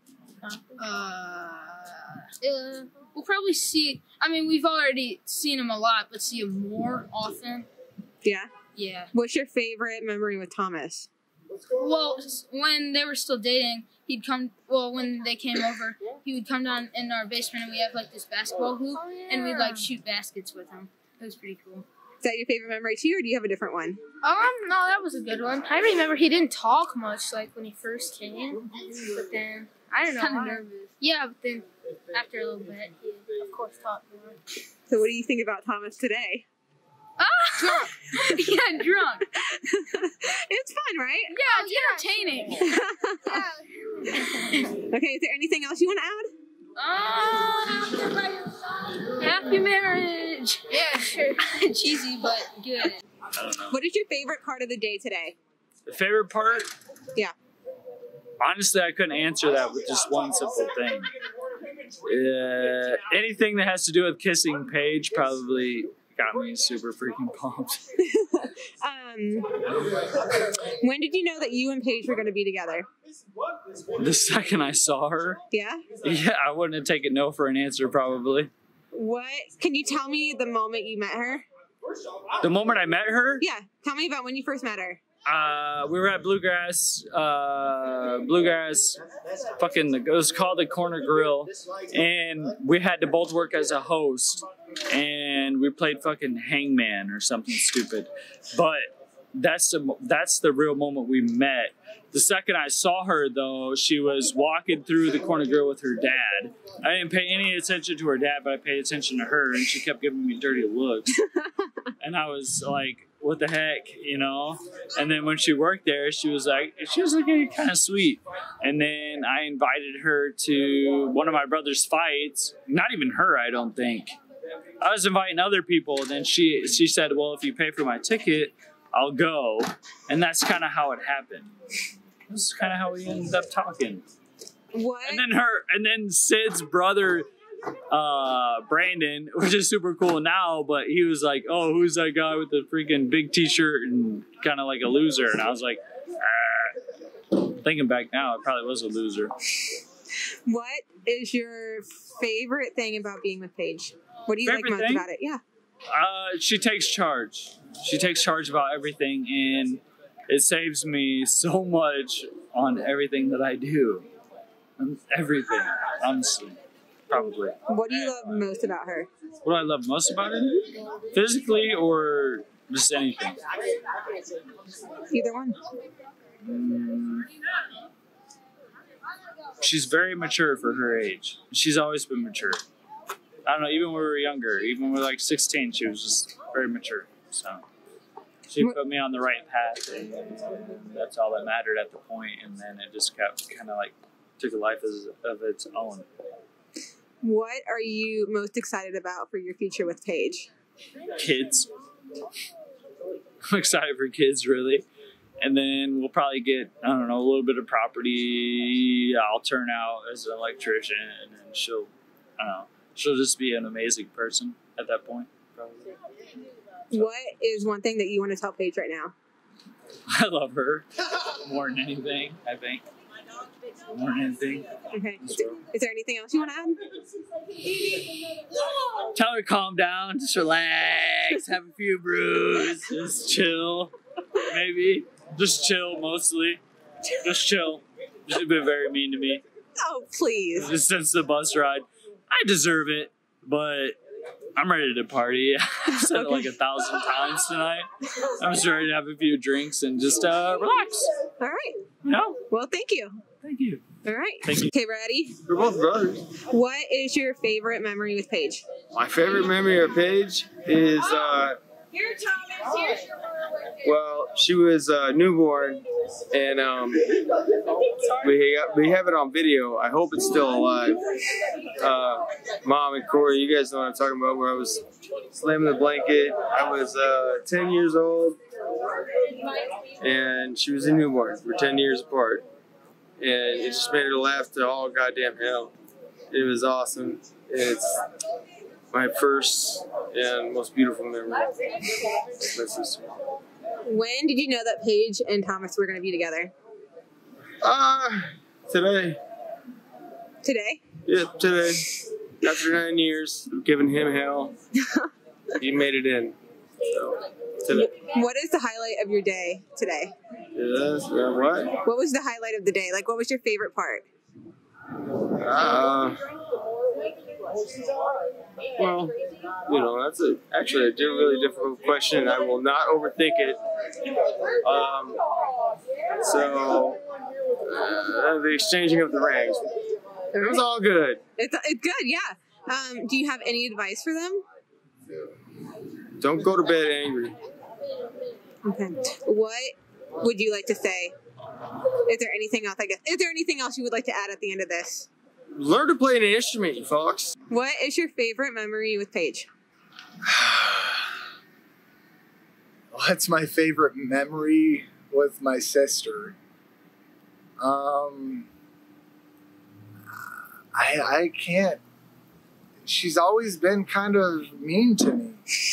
We'll probably see, we've already seen him a lot, but see him more often. Yeah? Yeah. What's your favorite memory with Thomas? Well, when they were still dating, when they came over, he would come down in our basement and we have like this basketball hoop and we'd like shoot baskets with him. It was pretty cool. Is that your favorite memory too, or do you have a different one? No, that was a good one. I remember he didn't talk much like when he first came, but then, I don't know. Kind of nervous. Yeah, but then after a little bit, he of course talked more. So what do you think about Thomas today? Drunk. Yeah, drunk. It's fun, right? Yeah, it's entertaining. Okay, is there anything else you want to add? Happy marriage. Yeah, sure. Cheesy, but good. I don't know. What is your favorite part of the day today? The favorite part? Yeah. Honestly, I couldn't answer that with just one simple thing. Anything that has to do with kissing Paige probably got me super freaking pumped. When did you know that you and Paige were going to be together? The second I saw her. Yeah? Yeah, I wouldn't have taken no for an answer probably. What? Can you tell me the moment you met her? The moment I met her? Yeah. Tell me about when you first met her. We were at Bluegrass, fucking, it was called the Corner Grill, and we had to both work as a host, and we played fucking Hangman or something stupid. But that's the real moment we met. The second I saw her, though, she was walking through the Corner Grill with her dad. I didn't pay any attention to her dad, but I paid attention to her, and she kept giving me dirty looks. And I was like, what the heck, you know? And then when she worked there, she was looking kind of sweet. And then I invited her to one of my brother's fights. Not even her, I don't think. I was inviting other people, and then she said, well, if you pay for my ticket, I'll go. And that's kind of how it happened. This is kind of how we ended up talking. What? And then Sid's brother, Brandon, which is super cool now, but he was like, oh, who's that guy with the freaking big t-shirt and kind of like a loser? And I was like, thinking back now, I probably was a loser. What is your favorite thing about being with Paige? What do you like most about it? Yeah. She takes charge. She takes charge about everything, and it saves me so much on everything that I do. Everything, honestly. Probably. What do you love most about her? What do I love most about her? Physically or just anything? Either one. She's very mature for her age. She's always been mature. I don't know, even when we were younger, even when we were like 16, she was just very mature. So she put me on the right path, and that's all that mattered at the point. And then it just kept kind of like took a life of its own. What are you most excited about for your future with Paige? Kids. I'm excited for kids, really. And then we'll probably get, I don't know, a little bit of property. I'll turn out as an electrician, and then she'll just be an amazing person at that point, probably. What is one thing that you want to tell Paige right now? I love her more than anything, I think. More than anything. Okay. Is there anything else you want to add? Tell her calm down, just relax, have a few brews, just chill, maybe. Just chill, mostly. Just chill. She's been very mean to me. Oh, please. Just since the bus ride. I deserve it, but I'm ready to party. I've said it like 1,000 times tonight. I'm just ready to have a few drinks and just relax. All right. No. Well, thank you. Thank you. All right. Thank you. Okay, ready? We're both brothers. What is your favorite memory with Paige? My favorite memory of Paige is, Here, Thomas. Here's your well, she was newborn, and we have it on video. I hope it's still alive. Mom and Corey, you guys know what I'm talking about, where I was slamming the blanket. I was 10 years old, and she was a newborn. We're 10 years apart. And it just made her laugh to all goddamn hell. It was awesome. It's my first and most beautiful memory. My sister. When did you know that Paige and Thomas were going to be together? Today. Today? Yeah, today. After 9 years of giving him hell, he made it in. So, today. What is the highlight of your day today? Yes, what? What was the highlight of the day? Like, what was your favorite part? Well, you know, that's actually a really difficult question. I will not overthink it. The exchanging of the rings. It was all good. It's good, yeah. Do you have any advice for them? Don't go to bed angry. Okay. What would you like to say? Is there anything else? Is there anything else you would like to add at the end of this? Learn to play an instrument, you folks. What is your favorite memory with Paige? What's my favorite memory with my sister? I can't. She's always been kind of mean to me.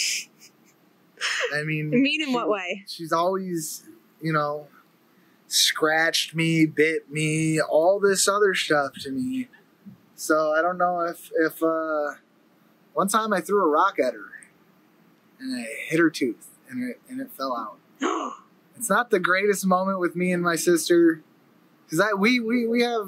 I mean, mean in what way? She's always, scratched me, bit me, all this other stuff to me. So I don't know if one time I threw a rock at her and I hit her tooth and it fell out. It's not the greatest moment with me and my sister, because we have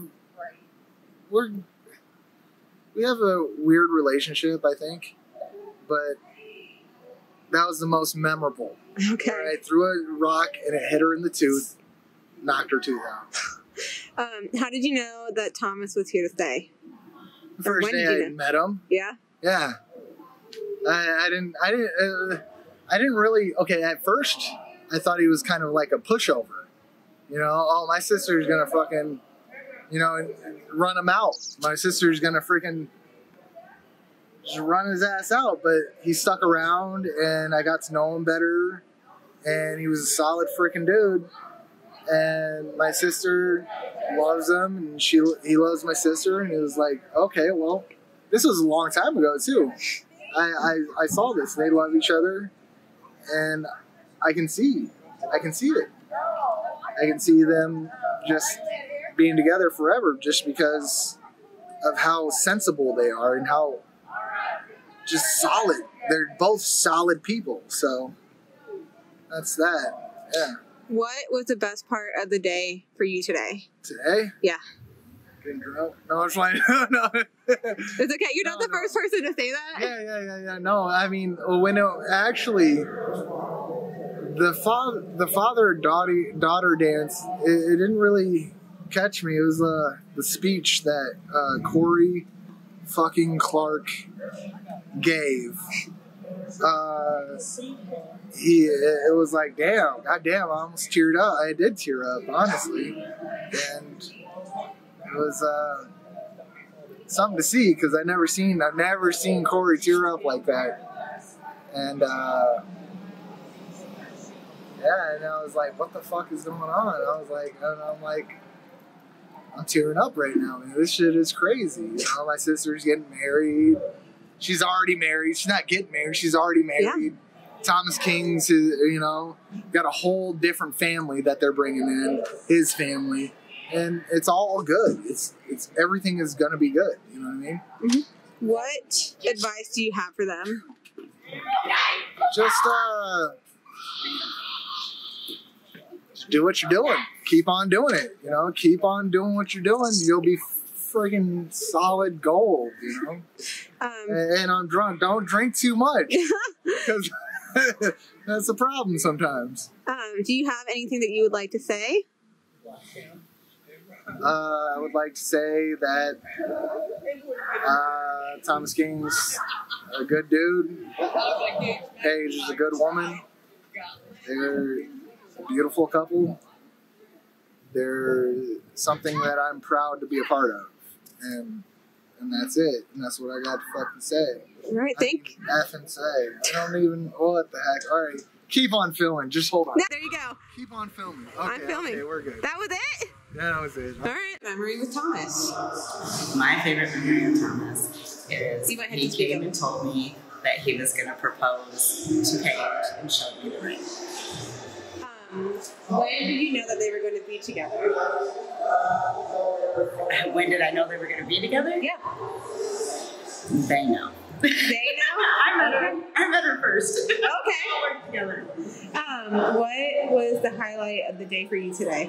a weird relationship, I think, but that was the most memorable. Okay. I threw a rock and it hit her in the tooth, knocked her tooth out. How did you know that Thomas was here to stay? The first day I met him. Yeah. Yeah. I didn't really. Okay, at first I thought he was kind of like a pushover. You know, oh, my sister's gonna fucking, you know, run him out. My sister's gonna freaking just run his ass out. But he stuck around, and I got to know him better. And he was a solid freaking dude. And my sister loves him, and he loves my sister. And it was like, okay, well, this was a long time ago too. I saw this. They love each other, and I can see it. I can see them just being together forever, just because of how sensible they are and how just solid. They're both solid people. So that's that. Yeah. What was the best part of the day for you today? Today? Yeah. Getting drunk? No, I'm fine. No. It's okay. You're not the first person to say that. Yeah. No, I mean, when it actually, the father-daughter dance, it didn't really catch me. It was the speech that Corey fucking Clark gave. It was like, goddamn, I almost teared up. I did tear up, honestly. And it was something to see, because I've never seen Corey tear up like that. And and I was like, what the fuck is going on? I'm tearing up right now, man. This shit is crazy. You know, my sister's getting married. She's already married. She's not getting married. She's already married. Yeah. Thomas King's, you know, got a whole different family that they're bringing in, his family, and it's all good. It's everything is gonna be good. You know what I mean? Mm-hmm. What advice do you have for them? Just do what you're doing. Keep on doing it. You know, keep on doing what you're doing. You'll be friggin' solid gold. You know. And I'm drunk. Don't drink too much, because that's a problem sometimes. Do you have anything that you would like to say? I would like to say that Thomas King's a good dude. Paige is a good woman. They're a beautiful couple. They're something that I'm proud to be a part of. And that's it. And that's what I got to fucking say. All right, thank you. Effing say. I don't even, what the heck. All right, keep on filming. Just hold on. There you go. Keep on filming. Okay, I'm filming. Okay, we're good. That was it? Yeah, that was it. All right. Memory with Thomas. My favorite memory with Thomas is he came and told me that he was going to propose to Paige and showed me the ring. When did you know that they were going to be together? When did I know they were going to be together? Yeah. They know. They know? I met her first. Okay. All worked together. What was the highlight of the day for you today?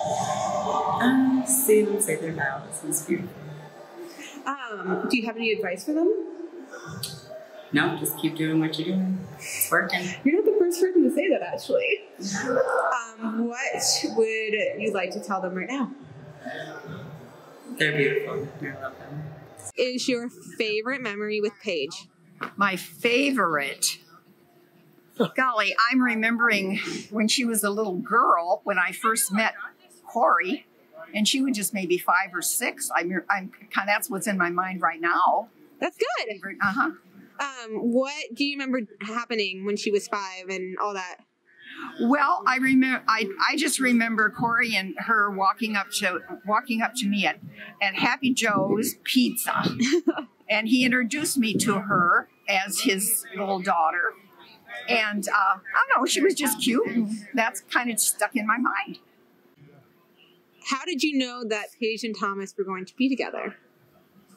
Seeing them say their vows was beautiful. Do you have any advice for them? No, just keep doing what you're doing. It's working. You're not the first person to say that, actually. What would you like to tell them right now? They're beautiful. I love them. Is your favorite memory with Paige? My favorite? Golly, I'm remembering when she was a little girl, when I first met Corey, and she was just maybe 5 or 6. I'm kind of, that's what's in my mind right now. That's good. Uh-huh. What do you remember happening when she was 5 and all that? Well, I remember. I just remember Corey and her walking up to me at Happy Joe's Pizza, and he introduced me to her as his little daughter. And I don't know, she was just cute, and that's kind of stuck in my mind. How did you know that Paige and Thomas were going to be together?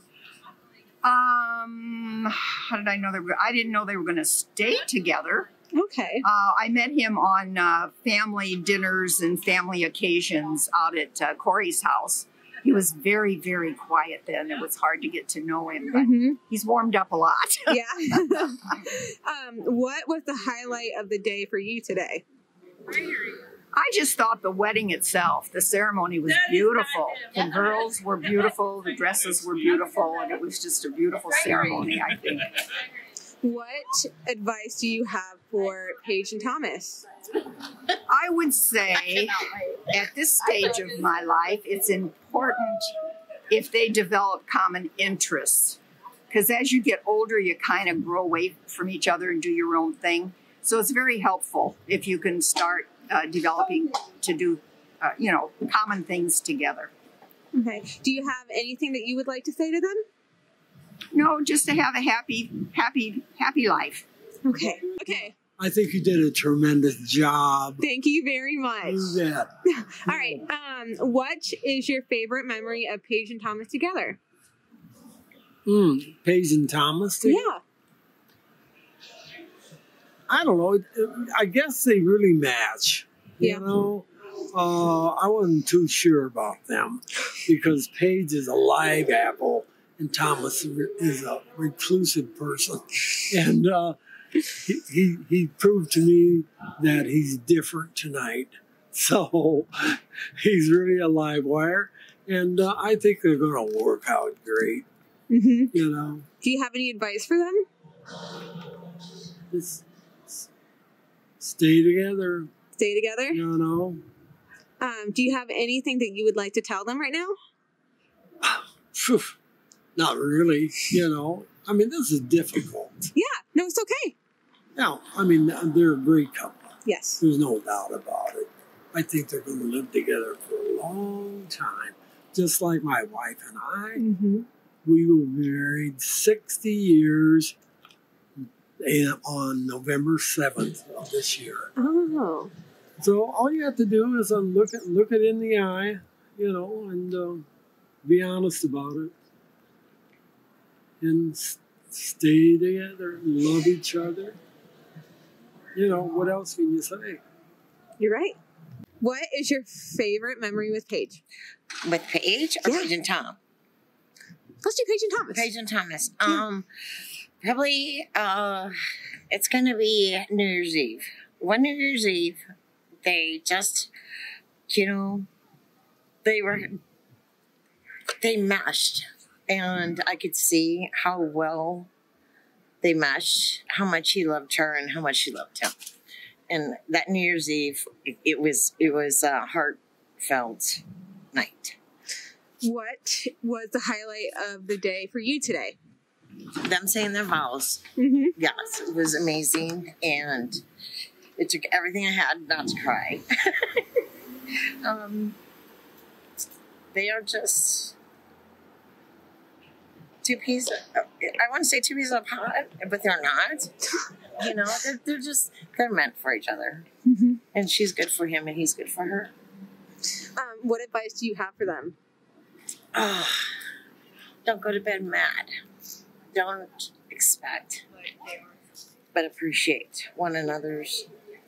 How did I know I didn't know they were going to stay together. Okay. I met him on family dinners and family occasions out at Corey's house. He was very, very quiet then. It was hard to get to know him, but he's warmed up a lot. Yeah. What was the highlight of the day for you today? I just thought the wedding itself, the ceremony was beautiful. The girls were beautiful, the dresses were beautiful, and it was just a beautiful ceremony, I think. What advice do you have for Paige and Thomas? I would say at this stage of my life, it's important if they develop common interests. Because as you get older, you kind of grow away from each other and do your own thing. So it's very helpful if you can start developing to do, common things together. Okay. Do you have anything that you would like to say to them? No, just to have a happy life. Okay. Okay. I think you did a tremendous job. Thank you very much. Yeah. All right. What is your favorite memory of Paige and Thomas together? Paige and Thomas? Yeah. I don't know. I guess they really match. Yeah. You know? I wasn't too sure about them because Paige is a live apple and Thomas is a reclusive person. And he proved to me that he's different tonight. So he's really a live wire. And I think they're going to work out great. Mm-hmm. You know? Do you have any advice for them? Just stay together. Stay together? You know? Do you have anything that you would like to tell them right now? Not really, you know. I mean, this is difficult. Yeah, no, it's okay. No, I mean, they're a great couple. Yes. There's no doubt about it. I think they're going to live together for a long time. Just like my wife and I. Mm-hmm. We were married 60 years on November 7th of this year. Oh. So all you have to do is look it in the eye, you know, and be honest about it. And stay together, love each other. You know, what else can you say? You're right. What is your favorite memory with Paige? With Paige or Paige and Tom? Let's do Paige and Thomas. Paige and Thomas. Probably it's going to be New Year's Eve. One New Year's Eve, they just, you know, they meshed. And I could see how well they meshed, how much he loved her and how much she loved him. And that New Year's Eve, it was a heartfelt night. What was the highlight of the day for you today? Them saying their vows. Mm-hmm. Yes, it was amazing. And it took everything I had not to cry. They are just two pieces. I want to say two pieces of pot, but they're not. You know, they're meant for each other. Mm-hmm. And she's good for him and he's good for her. What advice do you have for them? Don't go to bed mad. Don't expect, but appreciate one another's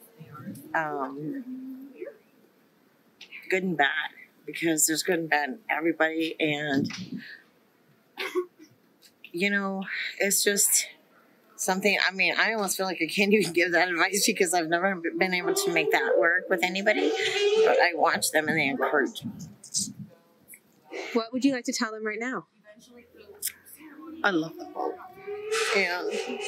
good and bad, because there's good and bad in everybody. And you know, it's just something, I mean, I almost feel like I can't even give that advice because I've never been able to make that work with anybody, but I watch them and they encourage me. What would you like to tell them right now? I love them both. And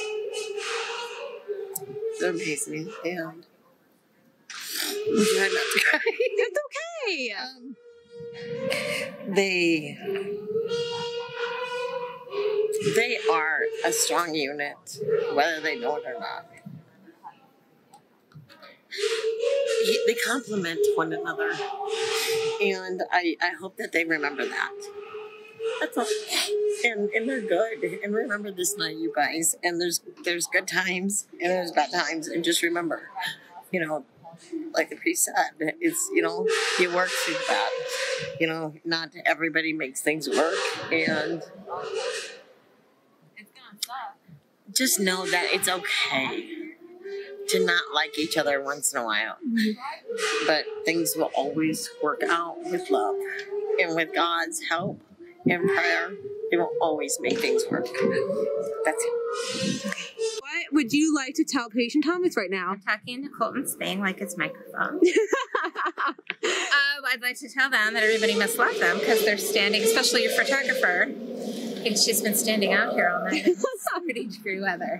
they're amazing. And I'm trying not to cry. It's okay. They are a strong unit, whether they know it or not. They complement one another, and I hope that they remember that. That's all. And they're good. And remember this night, you guys. And there's good times and there's bad times. And just remember, you know, like the priest said, it's, you know, you work through that. You know, not everybody makes things work. And just know that it's okay to not like each other once in a while. But things will always work out with love and with God's help and prayer. It will always make things work. That's it. What would you like to tell patient Thomas right now? I'm talking to Colton's thing like it's microphone. I'd like to tell them that everybody must love them because they're standing, especially your photographer. I think she's been standing out here all night in this 30-degree weather.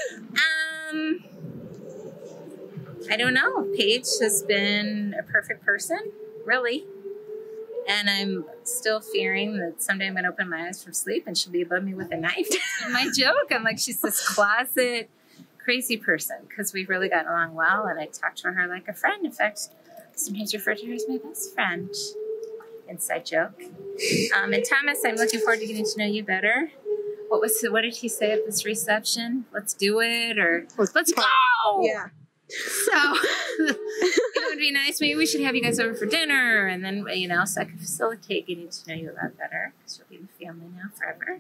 I don't know. Paige has been a perfect person, really. And I'm still fearing that someday I'm going to open my eyes from sleep and she'll be above me with a knife. My joke. I'm like, she's this closet crazy person because we've really gotten along well and I talk to her like a friend. In fact, sometimes refer to her as my best friend. Inside joke. And Thomas, I'm looking forward to getting to know you better. What did he say at this reception? Let's do it, or let's go. Yeah. So it would be nice. Maybe we should have you guys over for dinner, and then so I can facilitate getting to know you a lot better because you'll be in the family now forever.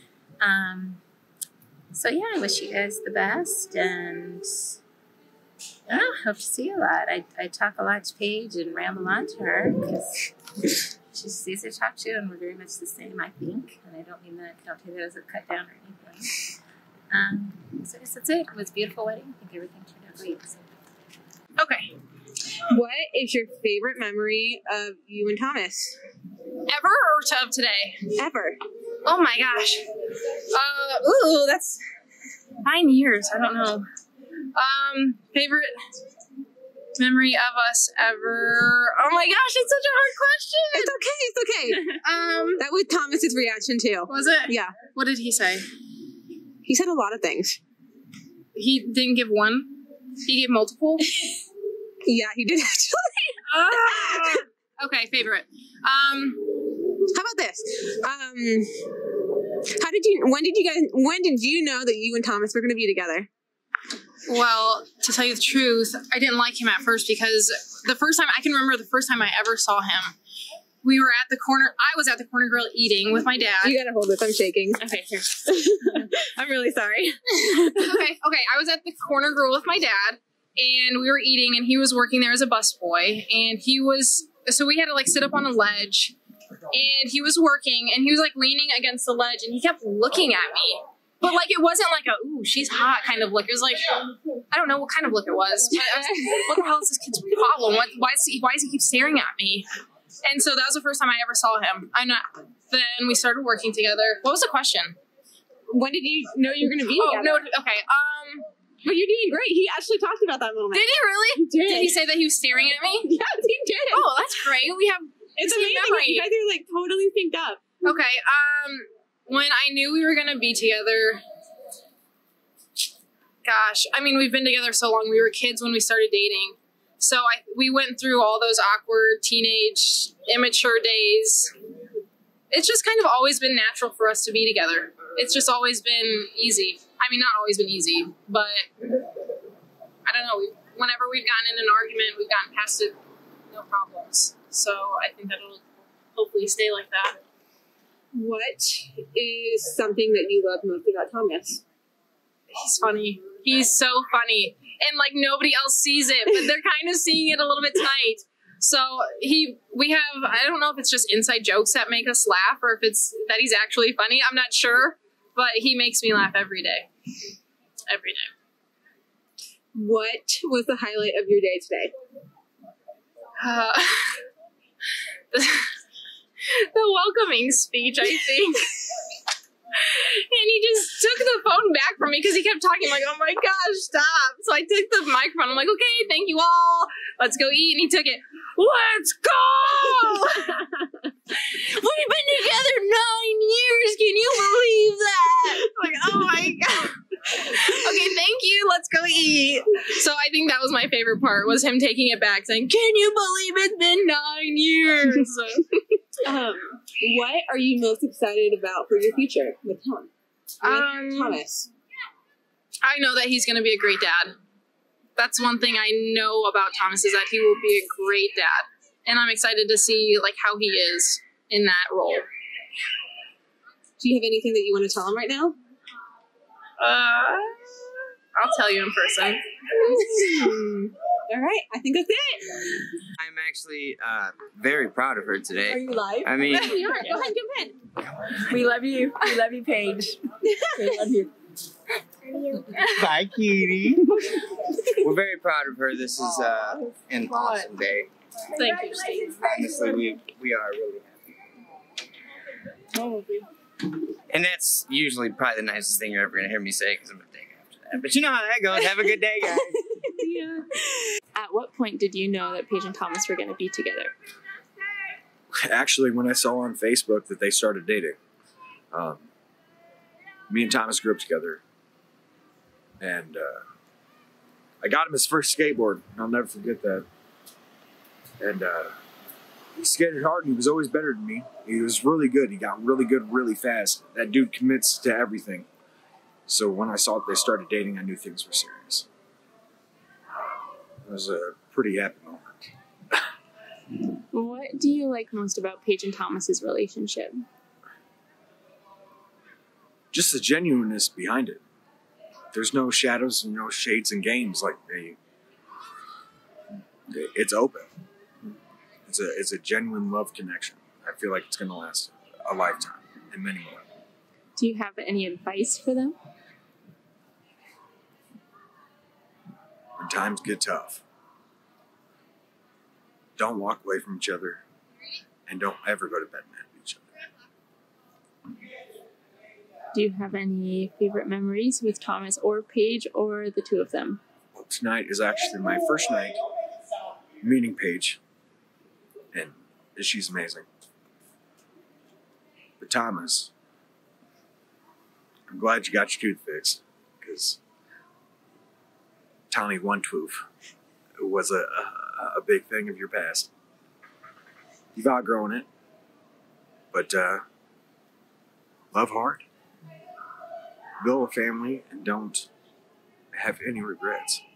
So yeah, I wish you guys the best, and hope to see you a lot. I talk a lot to Paige and ramble on to her because she's easy to talk to, and we're very much the same, I think. And I don't mean that. I don't take that as a cut down or anything. So I guess that's it. It was a beautiful wedding. I think everything turned out great. So. Okay. What is your favorite memory of you and Thomas? Ever or of today? Ever. Oh my gosh. Ooh, that's 9 years. I don't know. Favorite memory of us ever. Oh my gosh, it's such a hard question. It's okay. That was Thomas's reaction too. Was it? Yeah. What did he say? He said a lot of things. He didn't give one? He gave multiple? Yeah, he did actually. Okay, favorite. How about this? When did you know that you and Thomas were going to be together? Well, to tell you the truth, I didn't like him at first because I can remember the first time I ever saw him. We were at the corner. I was at the Corner Grill eating with my dad. You gotta hold this. I'm shaking. Okay, here. I'm really sorry. Okay. I was at the Corner Grill with my dad, and we were eating, and he was working there as a busboy, and so we had to sit up on a ledge, and he was working, and he was leaning against the ledge, and he kept looking at me. But it wasn't ooh, she's hot kind of look. It was I don't know what kind of look it was. But I was what the hell is this kid's problem? Why does he keep staring at me? And so that was the first time I ever saw him. Then we started working together. What was the question? When did you know you were going to be together? No, okay. But you're doing great. He actually talked about that moment. Did he really? He did. Did he say that he was staring at me? Yes, he did. Oh, that's great. We have it's amazing. You guys are totally synced up. Okay. When I knew we were going to be together, gosh, we've been together so long. We were kids when we started dating. So we went through all those awkward teenage, immature days. It's just kind of always been natural for us to be together. It's just always been easy. Not always been easy, but I don't know. Whenever we've gotten in an argument, we've gotten past it, no problems. So I think that it'll hopefully stay like that. What is something that you love most about Thomas? He's funny. He's so funny. And nobody else sees it, but they're kind of seeing it a little bit tonight. So we have, I don't know if it's just inside jokes that make us laugh or if it's that he's actually funny. I'm not sure, but he makes me laugh every day. Every day. What was the highlight of your day today? The welcoming speech, I think. And he just took the phone back from me because he kept talking oh my gosh, stop. So I took the microphone. I'm okay, thank you all. Let's go eat. And he took it. Let's go! We've been together 9 years. Can you believe that? Oh my God. Okay, thank you. Let's go eat. So I think that was my favorite part, was him taking it back, saying, can you believe it's been 9 years? What are you most excited about for your future with Thomas? I know that he's going to be a great dad. That's one thing I know about Thomas, is that he will be a great dad. And I'm excited to see how he is in that role. Do you have anything that you want to tell him right now? I'll tell you in person. All right, I think that's it. I'm actually very proud of her today. Are you live? I mean, Yeah, you are. Go ahead, go ahead. We love you. We love you, Paige. We love you. bye, cutie. We're very proud of her. This is an awesome day. Thank you, Steve. Honestly, we are really happy. And that's usually probably the nicest thing you're ever going to hear me say because I'm going to take after that. But you know how that goes. Have a good day, guys. Yeah. At what point did you know that Paige and Thomas were going to be together? Actually, when I saw on Facebook that they started dating, me and Thomas grew up together, and I got him his first skateboard. I'll never forget that. And he skated hard, and he was always better than me. He was really good. He got really good really fast. That dude commits to everything. So when I saw that they started dating, I knew things were serious. It was a pretty happy moment. What do you like most about Paige and Thomas's relationship? Just the genuineness behind it. There's no shadows and no shades and games. Like it's open. It's a genuine love connection. I feel like it's going to last a lifetime and many more. Do you have any advice for them? When times get tough, don't walk away from each other, and don't ever go to bed mad at each other. Do you have any favorite memories with Thomas or Paige or the two of them? Well, tonight is actually my first night meeting Paige, and she's amazing. But Thomas, I'm glad you got your tooth fixed, because Tommy One Tooth was a big thing of your past. You've outgrown it, but love hard, build a family, and don't have any regrets.